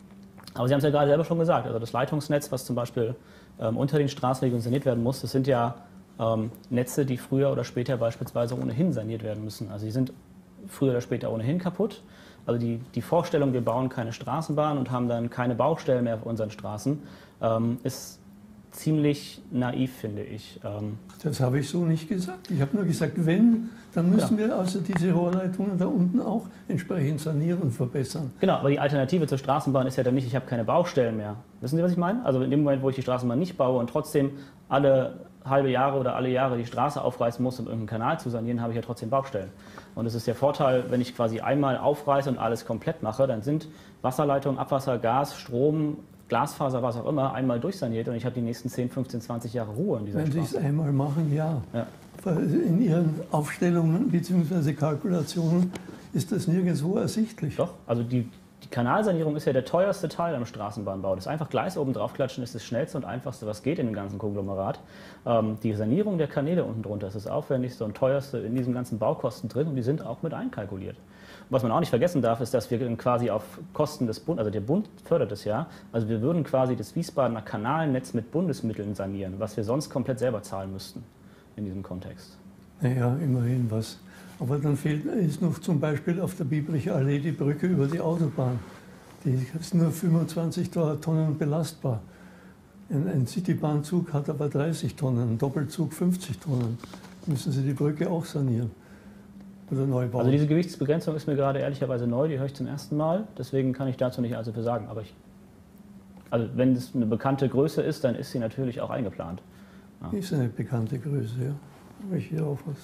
Aber Sie haben es ja gerade selber schon gesagt, also das Leitungsnetz, was zum Beispiel unter den Straßenregionen saniert werden muss, das sind ja Netze, die früher oder später beispielsweise ohnehin saniert werden müssen. Also die sind früher oder später ohnehin kaputt. Also die Vorstellung, wir bauen keine Straßenbahn und haben dann keine Baustellen mehr auf unseren Straßen, ist ziemlich naiv, finde ich. Das habe ich so nicht gesagt. Ich habe nur gesagt, wenn, dann müssen wir also diese Rohrleitungen da unten auch entsprechend sanieren und verbessern. Genau, aber die Alternative zur Straßenbahn ist ja dann nicht, ich habe keine Baustellen mehr. Wissen Sie, was ich meine? Also in dem Moment, wo ich die Straßenbahn nicht baue und trotzdem alle halbe Jahre oder alle Jahre die Straße aufreißen muss, um irgendeinen Kanal zu sanieren, habe ich ja trotzdem Baustellen. Und es ist der Vorteil, wenn ich quasi einmal aufreiße und alles komplett mache, dann sind Wasserleitungen, Abwasser, Gas, Strom, Glasfaser, was auch immer, einmal durchsaniert und ich habe die nächsten 10, 15, 20 Jahre Ruhe in dieser Straße. Wenn Sie es einmal machen, ja. In Ihren Aufstellungen bzw. Kalkulationen ist das nirgendwo ersichtlich. Doch, also die Kanalsanierung ist ja der teuerste Teil am Straßenbahnbau. Das einfach Gleis oben drauf klatschen ist das schnellste und einfachste, was geht in dem ganzen Konglomerat. Die Sanierung der Kanäle unten drunter ist das aufwendigste und teuerste in diesen ganzen Baukosten drin und die sind auch mit einkalkuliert. Was man auch nicht vergessen darf, ist, dass wir quasi auf Kosten des Bundes, also der Bund fördert es ja, also wir würden quasi das Wiesbadener Kanalnetz mit Bundesmitteln sanieren, was wir sonst komplett selber zahlen müssten in diesem Kontext. Naja, immerhin was. Aber dann ist noch zum Beispiel auf der Biebricher Allee die Brücke über die Autobahn. Die ist nur 25 Tonnen belastbar. Ein Citybahnzug hat aber 30 Tonnen, ein Doppelzug 50 Tonnen. Müssen Sie die Brücke auch sanieren oder neu bauen? Also diese Gewichtsbegrenzung ist mir gerade ehrlicherweise neu, die höre ich zum ersten Mal. Deswegen kann ich dazu nicht allzu viel sagen. Aber also wenn es eine bekannte Größe ist, dann ist sie natürlich auch eingeplant. Ja. Ist eine bekannte Größe, ja. Aber ich hier auch was.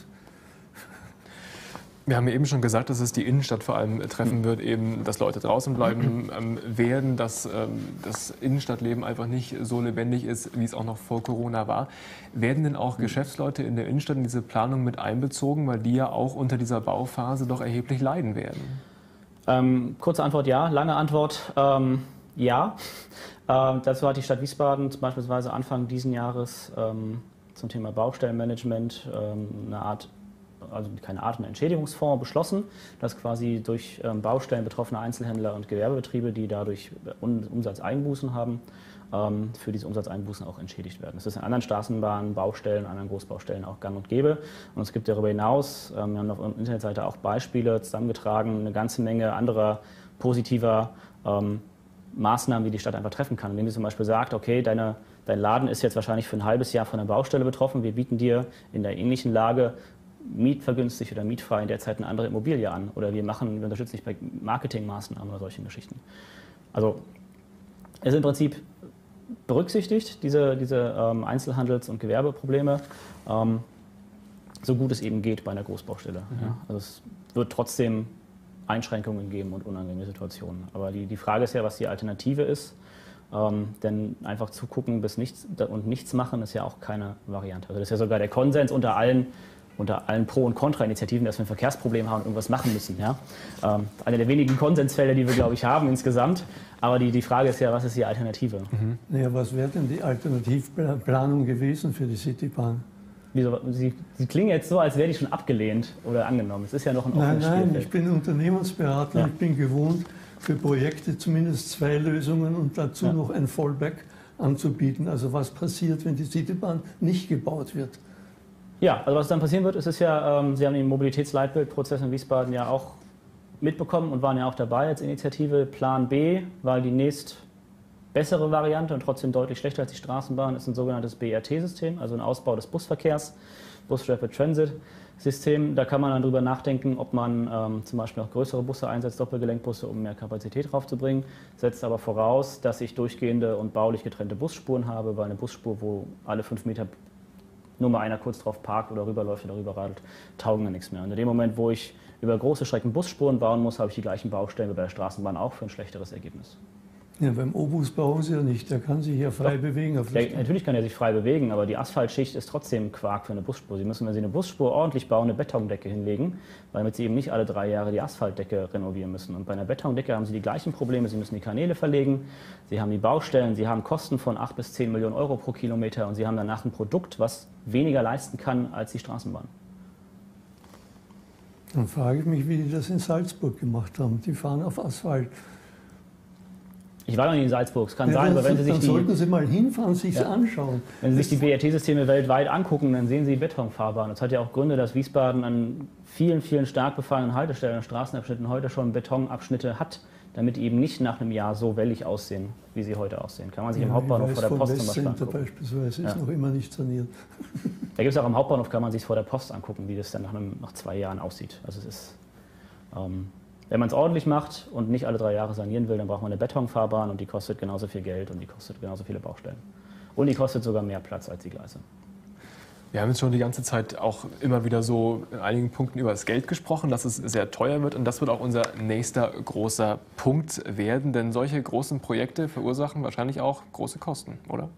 Wir haben ja eben schon gesagt, dass es die Innenstadt vor allem treffen wird, eben, dass Leute draußen bleiben werden, dass das Innenstadtleben einfach nicht so lebendig ist, wie es auch noch vor Corona war. Werden denn auch Geschäftsleute in der Innenstadt in diese Planung mit einbezogen, weil die ja auch unter dieser Bauphase doch erheblich leiden werden? Kurze Antwort ja, lange Antwort ja. Dazu hat die Stadt Wiesbaden beispielsweise Anfang diesen Jahres zum Thema Baustellenmanagement eine Art, also keine Art, einen Entschädigungsfonds beschlossen, dass quasi durch Baustellen betroffene Einzelhändler und Gewerbebetriebe, die dadurch Umsatzeinbußen haben, für diese Umsatzeinbußen auch entschädigt werden. Das ist in anderen Straßenbahnen, Baustellen, anderen Großbaustellen auch gang und gäbe. Und es gibt darüber hinaus, wir haben auf unserer Internetseite auch Beispiele zusammengetragen, eine ganze Menge anderer positiver Maßnahmen, die die Stadt einfach treffen kann, indem sie zum Beispiel sagt, okay, dein Laden ist jetzt wahrscheinlich für ein halbes Jahr von einer Baustelle betroffen, wir bieten dir in der ähnlichen Lage mietvergünstigt oder mietfrei in der Zeit eine andere Immobilie an. Oder wir unterstützen dich bei Marketingmaßnahmen oder solchen Geschichten. Also es ist im Prinzip berücksichtigt, diese Einzelhandels- und Gewerbeprobleme, so gut es eben geht bei einer Großbaustelle. Ja. Also es wird trotzdem Einschränkungen geben und unangenehme Situationen. Aber die Frage ist ja, was die Alternative ist. Denn einfach zugucken bis nichts und nichts machen ist ja auch keine Variante. Also das ist ja sogar der Konsens unter allen Pro- und Kontra-Initiativen, dass wir ein Verkehrsproblem haben und irgendwas machen müssen. Ja? Eine der wenigen Konsensfelder, die wir, glaube ich, haben insgesamt. Aber die Frage ist ja, was ist die Alternative? Naja, was wäre denn die Alternativplanung gewesen für die Citybahn? Wieso? Sie klingen jetzt so, als wäre die schon abgelehnt oder angenommen. Es ist ja noch ein offenes Spielfeld. Nein, ich bin Unternehmensberater, ja. Ich bin gewohnt, für Projekte zumindest 2 Lösungen und dazu noch ein Fallback anzubieten. Also was passiert, wenn die Citybahn nicht gebaut wird? Ja, also was dann passieren wird, ist ja, Sie haben den Mobilitätsleitbildprozess in Wiesbaden ja auch mitbekommen und waren ja auch dabei als Initiative. Plan B war die nächst bessere Variante und trotzdem deutlich schlechter als die Straßenbahn, ist ein sogenanntes BRT-System, also ein Ausbau des Busverkehrs, Bus Rapid Transit System. Da kann man dann drüber nachdenken, ob man zum Beispiel auch größere Busse einsetzt, Doppelgelenkbusse, um mehr Kapazität draufzubringen, setzt aber voraus, dass ich durchgehende und baulich getrennte Busspuren habe, weil eine Busspur, wo alle 5 Meter nur mal einer kurz drauf parkt oder rüberläuft oder rüberradelt, taugen ja nichts mehr. Und in dem Moment, wo ich über große Strecken Busspuren bauen muss, habe ich die gleichen Baustellen wie bei der Straßenbahn auch für ein schlechteres Ergebnis. Ja, beim Obus brauchen Sie ja nicht, der kann sich ja frei bewegen. Auf Natürlich kann er sich frei bewegen, aber die Asphaltschicht ist trotzdem Quark für eine Busspur. Sie müssen, wenn Sie eine Busspur ordentlich bauen, eine Betondecke hinlegen, damit Sie eben nicht alle 3 Jahre die Asphaltdecke renovieren müssen. Und bei einer Betondecke haben Sie die gleichen Probleme. Sie müssen die Kanäle verlegen, Sie haben die Baustellen, Sie haben Kosten von 8 bis 10 Millionen Euro pro Kilometer und Sie haben danach ein Produkt, was weniger leisten kann als die Straßenbahn. Dann frage ich mich, wie die das in Salzburg gemacht haben. Die fahren auf Asphalt. Ich war noch nie in Salzburg, es kann Ja, sein, aber wenn Sie sich dann sollten Sie mal hinfahren und sich anschauen. Wenn Sie sich die BRT-Systeme weltweit angucken, dann sehen Sie Betonfahrbahnen. Das hat ja auch Gründe, dass Wiesbaden an vielen, vielen stark befahrenen Haltestellen und Straßenabschnitten heute schon Betonabschnitte hat, damit die eben nicht nach einem Jahr so wellig aussehen, wie sie heute aussehen. Kann man sich im Hauptbahnhof vor der Post zum Beispiel angucken. Beispielsweise ist noch immer nicht saniert. Da gibt es auch am Hauptbahnhof, kann man sich vor der Post angucken, wie das dann nach 2 Jahren aussieht. Also es ist, wenn man es ordentlich macht und nicht alle 3 Jahre sanieren will, dann braucht man eine Betonfahrbahn und die kostet genauso viel Geld und die kostet genauso viele Baustellen. Und die kostet sogar mehr Platz als die Gleise. Wir haben jetzt schon die ganze Zeit auch immer wieder so in einigen Punkten über das Geld gesprochen, dass es sehr teuer wird. Und das wird auch unser nächster großer Punkt werden. Denn solche großen Projekte verursachen wahrscheinlich auch große Kosten, oder?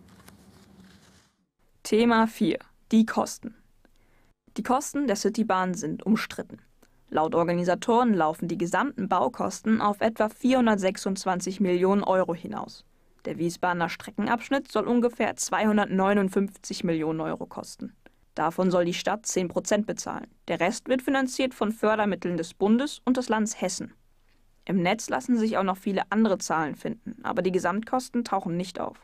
Thema 4. Die Kosten. Die Kosten der Citybahn sind umstritten. Laut Organisatoren laufen die gesamten Baukosten auf etwa 426 Millionen Euro hinaus. Der Wiesbadener Streckenabschnitt soll ungefähr 259 Millionen Euro kosten. Davon soll die Stadt 10% bezahlen. Der Rest wird finanziert von Fördermitteln des Bundes und des Landes Hessen. Im Netz lassen sich auch noch viele andere Zahlen finden, aber die Gesamtkosten tauchen nicht auf.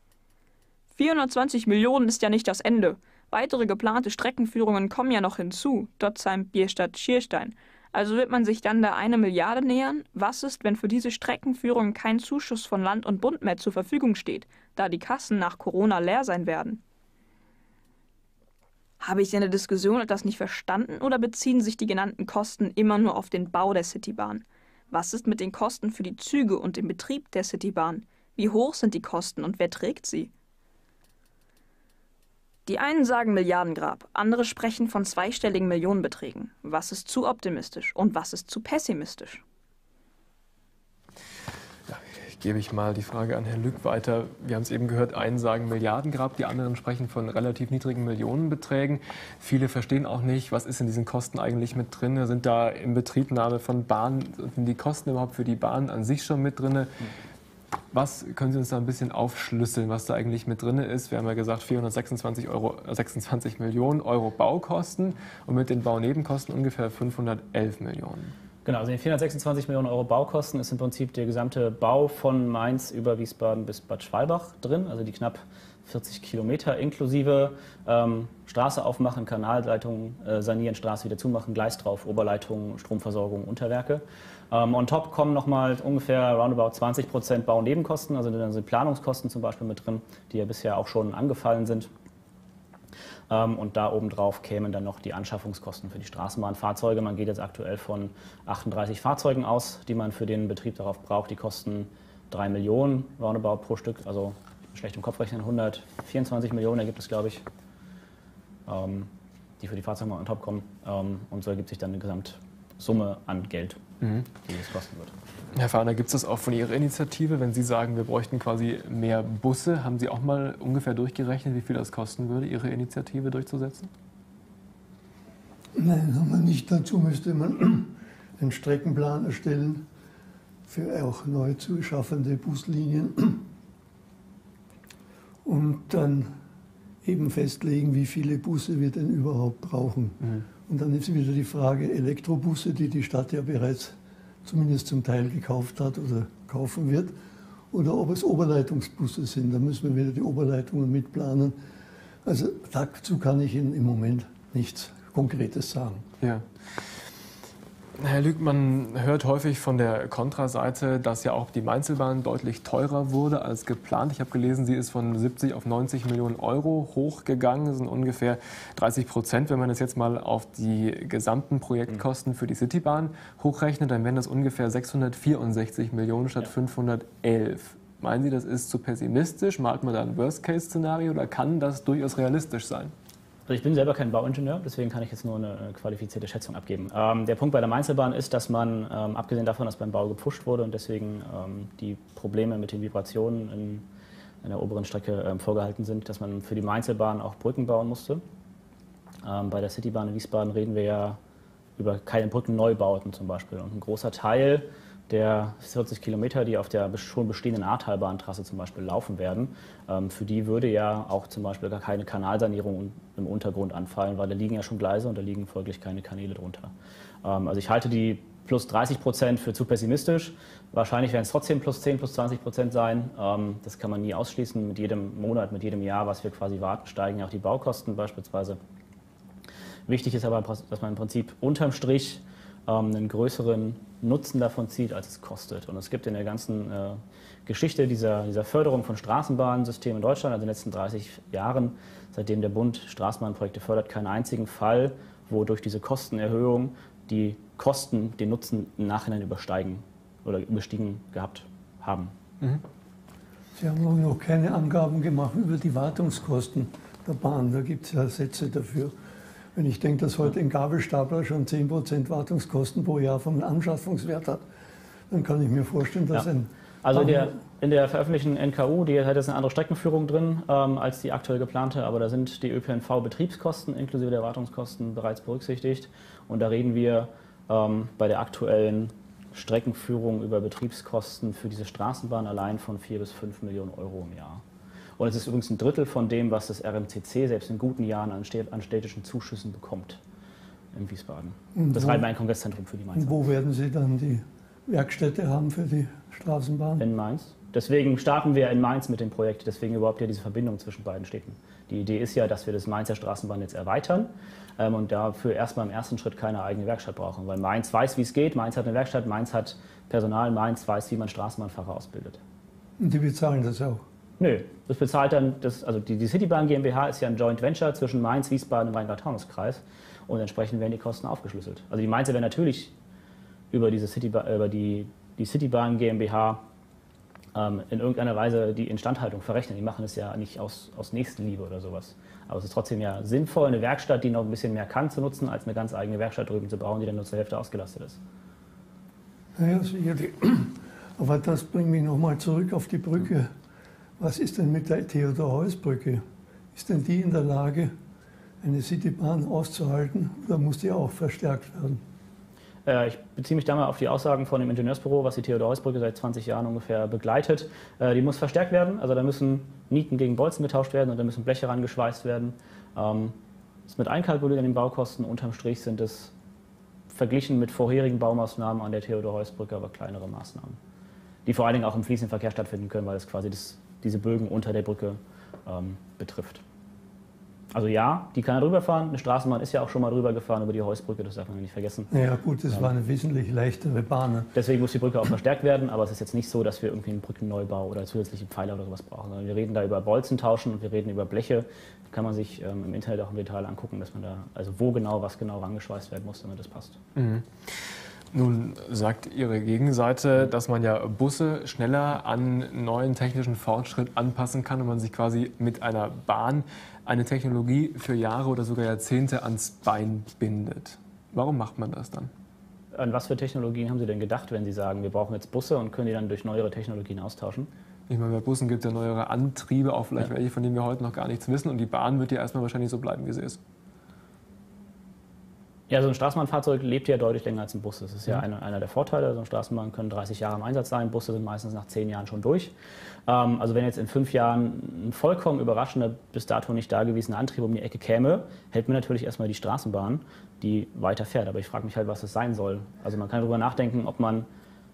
420 Millionen ist ja nicht das Ende. Weitere geplante Streckenführungen kommen ja noch hinzu, Dotzheim, Bierstadt, Schierstein. Also wird man sich dann der 1 Milliarde nähern? Was ist, wenn für diese Streckenführung kein Zuschuss von Land und Bund mehr zur Verfügung steht, da die Kassen nach Corona leer sein werden? Habe ich in der Diskussion etwas nicht verstanden oder beziehen sich die genannten Kosten immer nur auf den Bau der Citybahn? Was ist mit den Kosten für die Züge und den Betrieb der Citybahn? Wie hoch sind die Kosten und wer trägt sie? Die einen sagen Milliardengrab, andere sprechen von zweistelligen Millionenbeträgen. Was ist zu optimistisch und was ist zu pessimistisch? Ja, gebe ich mal die Frage an Herrn Lück weiter. Wir haben es eben gehört, einen sagen Milliardengrab, die anderen sprechen von relativ niedrigen Millionenbeträgen. Viele verstehen auch nicht, was ist in diesen Kosten eigentlich mit drin. Sind da Inbetriebnahme von Bahnen, sind die Kosten überhaupt für die Bahn an sich schon mit drin? Was können Sie uns da ein bisschen aufschlüsseln, was da eigentlich mit drin ist? Wir haben ja gesagt, 26 Millionen Euro Baukosten und mit den Baunebenkosten ungefähr 511 Millionen. Genau, also die 426 Millionen Euro Baukosten ist im Prinzip der gesamte Bau von Mainz über Wiesbaden bis Bad Schwalbach drin, also die knapp 40 Kilometer inklusive Straße aufmachen, Kanalleitungen sanieren, Straße wieder zumachen, Gleis drauf, Oberleitungen, Stromversorgung, Unterwerke. On top kommen nochmal ungefähr roundabout 20% Baunebenkosten, also da sind Planungskosten zum Beispiel mit drin, die ja bisher auch schon angefallen sind. Und da obendrauf kämen dann noch die Anschaffungskosten für die Straßenbahnfahrzeuge. Man geht jetzt aktuell von 38 Fahrzeugen aus, die man für den Betrieb darauf braucht. Die kosten 3 Millionen roundabout pro Stück, also schlecht im Kopf rechnen, 124 Millionen ergibt es, glaube ich, die für die Fahrzeuge mal on top kommen. Und so ergibt sich dann eine Gesamtsumme an Geld, die es kosten wird. Herr Fahner, gibt es das auch von Ihrer Initiative, wenn Sie sagen, wir bräuchten quasi mehr Busse? Haben Sie auch mal ungefähr durchgerechnet, wie viel das kosten würde, Ihre Initiative durchzusetzen? Nein, haben wir nicht. Dazu müsste man einen Streckenplan erstellen für auch neu zu schaffende Buslinien und dann eben festlegen, wie viele Busse wir denn überhaupt brauchen. Und dann ist wieder die Frage, Elektrobusse, die die Stadt ja bereits zumindest zum Teil gekauft hat oder kaufen wird, oder ob es Oberleitungsbusse sind. Da müssen wir wieder die Oberleitungen mitplanen. Also dazu kann ich Ihnen im Moment nichts Konkretes sagen. Ja. Herr Lück, man hört häufig von der Kontraseite, dass ja auch die Mainzelbahn deutlich teurer wurde als geplant. Ich habe gelesen, sie ist von 70 auf 90 Millionen Euro hochgegangen. Das sind ungefähr 30%. Wenn man das jetzt mal auf die gesamten Projektkosten für die Citybahn hochrechnet, dann wären das ungefähr 664 Millionen statt 511. Meinen Sie, das ist zu pessimistisch? Malt man da ein Worst-Case-Szenario oder kann das durchaus realistisch sein? Also ich bin selber kein Bauingenieur, deswegen kann ich jetzt nur eine qualifizierte Schätzung abgeben. Der Punkt bei der Mainzelbahn ist, dass man, abgesehen davon, dass beim Bau gepusht wurde und deswegen die Probleme mit den Vibrationen in der oberen Strecke vorgehalten sind, dass man für die Mainzelbahn auch Brücken bauen musste. Bei der Citybahn in Wiesbaden reden wir ja über keine Brückenneubauten zum Beispiel. Und ein großer Teil der 40 Kilometer, die auf der schon bestehenden Ahrtalbahntrasse zum Beispiel laufen werden, für die würde ja auch zum Beispiel gar keine Kanalsanierung im Untergrund anfallen, weil da liegen ja schon Gleise und da liegen folglich keine Kanäle drunter. Also ich halte die plus 30% für zu pessimistisch. Wahrscheinlich werden es trotzdem plus 10, plus 20% sein. Das kann man nie ausschließen. Mit jedem Monat, mit jedem Jahr, was wir quasi warten, steigen ja auch die Baukosten beispielsweise. Wichtig ist aber, dass man im Prinzip unterm Strich einen größeren Nutzen davon zieht, als es kostet. Und es gibt in der ganzen Geschichte dieser Förderung von Straßenbahnsystemen in Deutschland, also in den letzten 30 Jahren, seitdem der Bund Straßenbahnprojekte fördert, keinen einzigen Fall, wo durch diese Kostenerhöhung die Kosten den Nutzen im Nachhinein übersteigen oder überstiegen gehabt haben. Mhm. Sie haben noch keine Angaben gemacht über die Wartungskosten der Bahn. Da gibt es ja Sätze dafür. Wenn ich denke, dass heute ein Gabelstapler schon 10% Wartungskosten pro Jahr vom Anschaffungswert hat, dann kann ich mir vorstellen, dass ein... Also in der veröffentlichten NKU, die hat jetzt eine andere Streckenführung drin als die aktuell geplante, aber da sind die ÖPNV-Betriebskosten inklusive der Wartungskosten bereits berücksichtigt. Und da reden wir bei der aktuellen Streckenführung über Betriebskosten für diese Straßenbahn allein von 4 bis 5 Millionen Euro im Jahr. Und es ist übrigens ein Drittel von dem, was das RMCC selbst in guten Jahren an städtischen Zuschüssen bekommt in Wiesbaden. Das Rhein-Main-Kongresszentrum für die Mainzer. Und wo werden Sie dann die Werkstätte haben für die Straßenbahn? In Mainz. Deswegen starten wir in Mainz mit dem Projekt, deswegen überhaupt ja diese Verbindung zwischen beiden Städten. Die Idee ist ja, dass wir das Mainzer Straßenbahnnetz erweitern und dafür erstmal im ersten Schritt keine eigene Werkstatt brauchen, weil Mainz weiß, wie es geht, Mainz hat eine Werkstatt, Mainz hat Personal, Mainz weiß, wie man Straßenbahnfahrer ausbildet. Und die bezahlen das auch? Nö, das bezahlt dann, die Citybahn GmbH ist ja ein Joint Venture zwischen Mainz, Wiesbaden und Rheingau-Taunus-Kreis und entsprechend werden die Kosten aufgeschlüsselt. Also die Mainzer werden natürlich über die Citybahn GmbH in irgendeiner Weise die Instandhaltung verrechnen. Die machen es ja nicht aus Nächstenliebe oder sowas. Aber es ist trotzdem ja sinnvoll, eine Werkstatt, die noch ein bisschen mehr kann, zu nutzen, als eine ganz eigene Werkstatt drüben zu bauen, die dann nur zur Hälfte ausgelastet ist. Naja, sicherlich. Aber das bringt mich nochmal zurück auf die Brücke. Was ist denn mit der Theodor-Heuss-Brücke? Ist denn die in der Lage, eine Citybahn auszuhalten, oder muss die auch verstärkt werden? Ich beziehe mich da mal auf die Aussagen von dem Ingenieursbüro, was die Theodor-Heuss-Brücke seit 20 Jahren ungefähr begleitet. Die muss verstärkt werden, also da müssen Nieten gegen Bolzen getauscht werden und da müssen Bleche rangeschweißt werden. Das ist mit einkalkuliert an den Baukosten. Unterm Strich sind es verglichen mit vorherigen Baumaßnahmen an der Theodor-Heuss-Brücke aber kleinere Maßnahmen, die vor allen Dingen auch im fließenden Verkehr stattfinden können, weil es quasi diese Bögen unter der Brücke betrifft. Also ja, die kann ja drüber fahren. Eine Straßenbahn ist ja auch schon mal drüber gefahren über die Heussbrücke, das darf man nicht vergessen. Ja gut, das war eine wesentlich leichtere Bahn. Deswegen muss die Brücke auch verstärkt werden, aber es ist jetzt nicht so, dass wir irgendwie einen Brückenneubau oder zusätzliche Pfeiler oder sowas brauchen. Sondern wir reden da über Bolzen tauschen und wir reden über Bleche. Da kann man sich im Internet auch im Detail angucken, dass man da, also wo genau, was genau rangeschweißt werden muss, damit das passt. Mhm. Nun sagt Ihre Gegenseite, dass man ja Busse schneller an neuen technischen Fortschritt anpassen kann und man sich quasi mit einer Bahn eine Technologie für Jahre oder sogar Jahrzehnte ans Bein bindet. Warum macht man das dann? An was für Technologien haben Sie denn gedacht, wenn Sie sagen, wir brauchen jetzt Busse und können die dann durch neuere Technologien austauschen? Ich meine, bei Bussen gibt es ja neuere Antriebe, auch vielleicht welche, von denen wir heute noch gar nichts wissen. Und die Bahn wird ja erstmal wahrscheinlich so bleiben, wie sie ist. Ja, so ein Straßenbahnfahrzeug lebt ja deutlich länger als ein Bus. Das ist ja einer der Vorteile. So eine Straßenbahn können 30 Jahre im Einsatz sein. Busse sind meistens nach 10 Jahren schon durch. Also wenn jetzt in 5 Jahren ein vollkommen überraschender, bis dato nicht dagewiesener Antrieb um die Ecke käme, hält man natürlich erstmal die Straßenbahn, die weiter fährt. Aber ich frage mich halt, was das sein soll. Also man kann darüber nachdenken, ob man...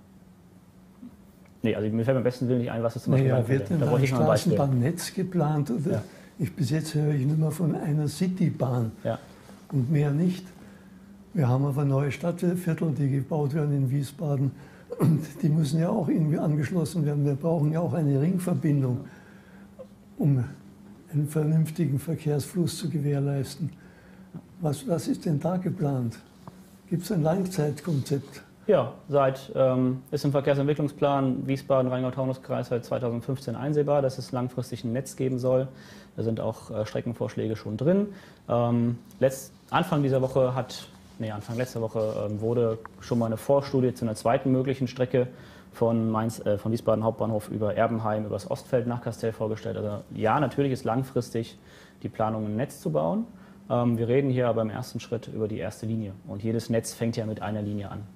Nee, also mir fällt am besten Willen nicht ein, was das zum Beispiel sein wird denn ein Straßenbahnnetz geplant? Oder? Ja. Bis jetzt höre ich nur mal von einer Citybahn und mehr nicht. Wir haben aber neue Stadtviertel, die gebaut werden in Wiesbaden. Und die müssen ja auch irgendwie angeschlossen werden. Wir brauchen ja auch eine Ringverbindung, um einen vernünftigen Verkehrsfluss zu gewährleisten. Was ist denn da geplant? Gibt es ein Langzeitkonzept? Ja, ist im Verkehrsentwicklungsplan Wiesbaden-Rheingau-Taunus-Kreis seit 2015 einsehbar, dass es langfristig ein Netz geben soll. Da sind auch Streckenvorschläge schon drin. Anfang letzter Woche wurde schon mal eine Vorstudie zu einer zweiten möglichen Strecke von Wiesbaden Hauptbahnhof über Erbenheim, über das Ostfeld nach Kastel vorgestellt. Also ja, natürlich ist langfristig die Planung, ein Netz zu bauen. Wir reden hier aber im ersten Schritt über die erste Linie. Und jedes Netz fängt ja mit einer Linie an.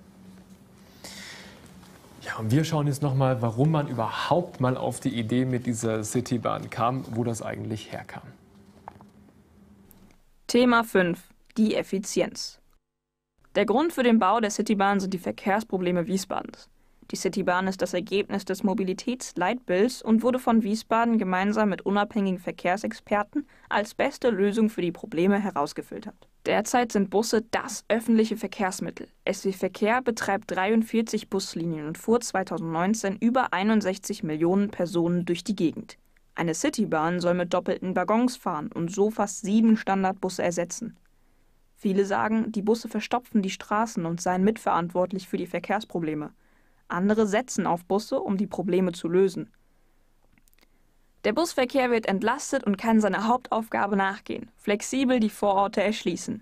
Ja, und wir schauen jetzt nochmal, warum man überhaupt mal auf die Idee mit dieser Citybahn kam, wo das eigentlich herkam. Thema 5. Die Effizienz. Der Grund für den Bau der Citybahn sind die Verkehrsprobleme Wiesbadens. Die Citybahn ist das Ergebnis des Mobilitätsleitbilds und wurde von Wiesbaden gemeinsam mit unabhängigen Verkehrsexperten als beste Lösung für die Probleme herausgefiltert. Derzeit sind Busse das öffentliche Verkehrsmittel. SW Verkehr betreibt 43 Buslinien und fuhr 2019 über 61 Millionen Personen durch die Gegend. Eine Citybahn soll mit doppelten Waggons fahren und so fast 7 Standardbusse ersetzen. Viele sagen, die Busse verstopfen die Straßen und seien mitverantwortlich für die Verkehrsprobleme. Andere setzen auf Busse, um die Probleme zu lösen. Der Busverkehr wird entlastet und kann seiner Hauptaufgabe nachgehen: flexibel die Vororte erschließen.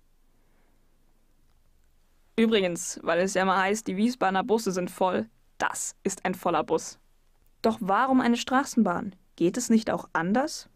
Übrigens, weil es ja mal heißt, die Wiesbadener Busse sind voll, das ist ein voller Bus. Doch warum eine Straßenbahn? Geht es nicht auch anders?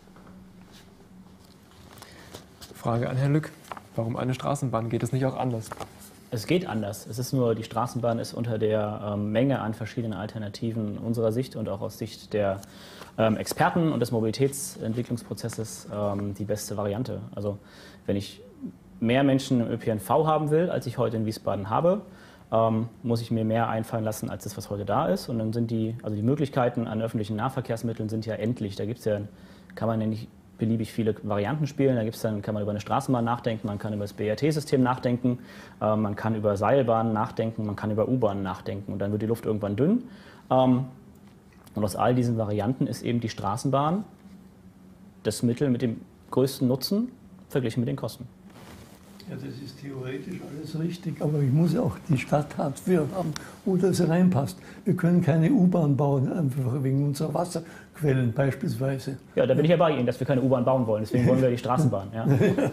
Frage an Herrn Lück. Warum eine Straßenbahn? Geht es nicht auch anders? Es geht anders. Es ist nur, die Straßenbahn ist unter der Menge an verschiedenen Alternativen unserer Sicht und auch aus Sicht der Experten und des Mobilitätsentwicklungsprozesses die beste Variante. Also wenn ich mehr Menschen im ÖPNV haben will, als ich heute in Wiesbaden habe, muss ich mir mehr einfallen lassen, als das, was heute da ist. Und dann sind die Möglichkeiten an öffentlichen Nahverkehrsmitteln sind ja endlich. Da gibt's ja, kann man ja nicht beliebig viele Varianten spielen. Kann man über eine Straßenbahn nachdenken, man kann über das BRT-System nachdenken, man kann über Seilbahnen nachdenken, man kann über U-Bahnen nachdenken und dann wird die Luft irgendwann dünn. Und aus all diesen Varianten ist eben die Straßenbahn das Mittel mit dem größten Nutzen verglichen mit den Kosten. Ja, das ist theoretisch alles richtig, aber ich muss ja auch die Stadt dafür haben, wo das reinpasst. Wir können keine U-Bahn bauen, einfach wegen unserer Wasserquellen beispielsweise. Ja, da bin ich ja bei Ihnen, dass wir keine U-Bahn bauen wollen. Deswegen wollen wir die Straßenbahn. Ja,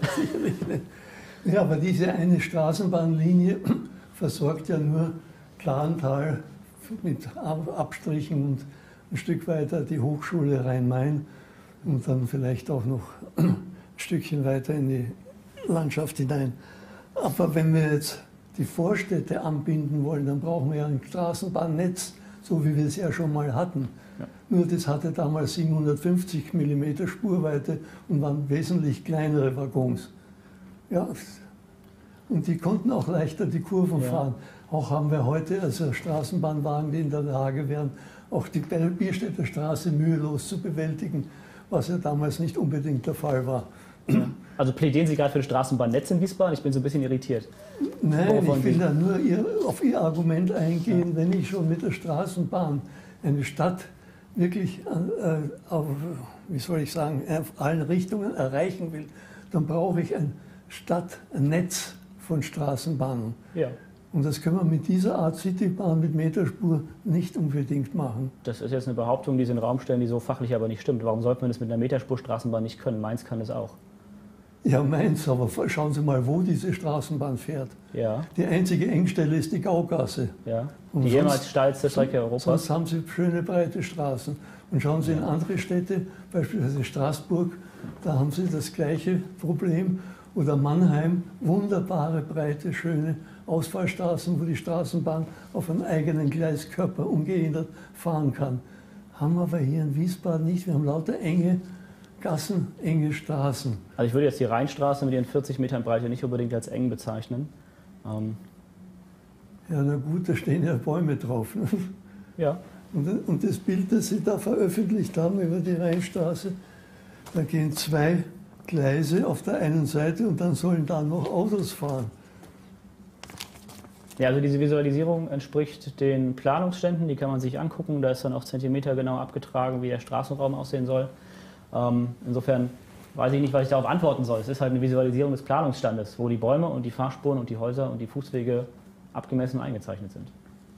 ja, aber diese eine Straßenbahnlinie versorgt ja nur Klarental mit Abstrichen und ein Stück weiter die Hochschule Rhein-Main und dann vielleicht auch noch ein Stückchen weiter in die Landschaft hinein. Aber wenn wir jetzt die Vorstädte anbinden wollen, dann brauchen wir ja ein Straßenbahnnetz, so wie wir es ja schon mal hatten. Ja. Nur das hatte damals 750 mm Spurweite und waren wesentlich kleinere Waggons. Ja, und die konnten auch leichter die Kurven fahren. Auch haben wir heute also Straßenbahnwagen, die in der Lage wären, auch die Bierstädter Straße mühelos zu bewältigen, was ja damals nicht unbedingt der Fall war. Ja. Also plädieren Sie gerade für das Straßenbahnnetz in Wiesbaden? Ich bin so ein bisschen irritiert. Nein, ich will da nur auf Ihr Argument eingehen. Ja. Wenn ich schon mit der Straßenbahn eine Stadt wirklich auf allen Richtungen erreichen will, dann brauche ich ein Stadtnetz von Straßenbahnen. Ja. Und das können wir mit dieser Art Citybahn mit Meterspur nicht unbedingt machen. Das ist jetzt eine Behauptung, die Sie in den Raum stellen, die so fachlich aber nicht stimmt. Warum sollte man das mit einer Meterspur-Straßenbahn nicht können? Mainz kann es auch. Ja, Mainz, aber schauen Sie mal, wo diese Straßenbahn fährt. Ja. Die einzige Engstelle ist die Gaugasse. Ja. Die jemals steilste Strecke Europas. Sonst haben Sie schöne breite Straßen. Und schauen Sie in andere Städte, beispielsweise Straßburg, da haben Sie das gleiche Problem. Oder Mannheim, wunderbare, breite, schöne Ausfallstraßen, wo die Straßenbahn auf einem eigenen Gleiskörper ungehindert fahren kann. Haben wir aber hier in Wiesbaden nicht. Wir haben lauter enge Gassen, enge Straßen. Also ich würde jetzt die Rheinstraße mit ihren 40 Metern Breite nicht unbedingt als eng bezeichnen. Ja, na gut, da stehen ja Bäume drauf. Ne? Ja. Und das Bild, das Sie da veröffentlicht haben über die Rheinstraße, da gehen 2 Gleise auf der einen Seite und dann sollen da noch Autos fahren. Ja, also diese Visualisierung entspricht den Planungsständen, die kann man sich angucken. Da ist dann auch zentimetergenau abgetragen, wie der Straßenraum aussehen soll. Insofern weiß ich nicht, was ich darauf antworten soll. Es ist halt eine Visualisierung des Planungsstandes, wo die Bäume und die Fahrspuren und die Häuser und die Fußwege abgemessen und eingezeichnet sind.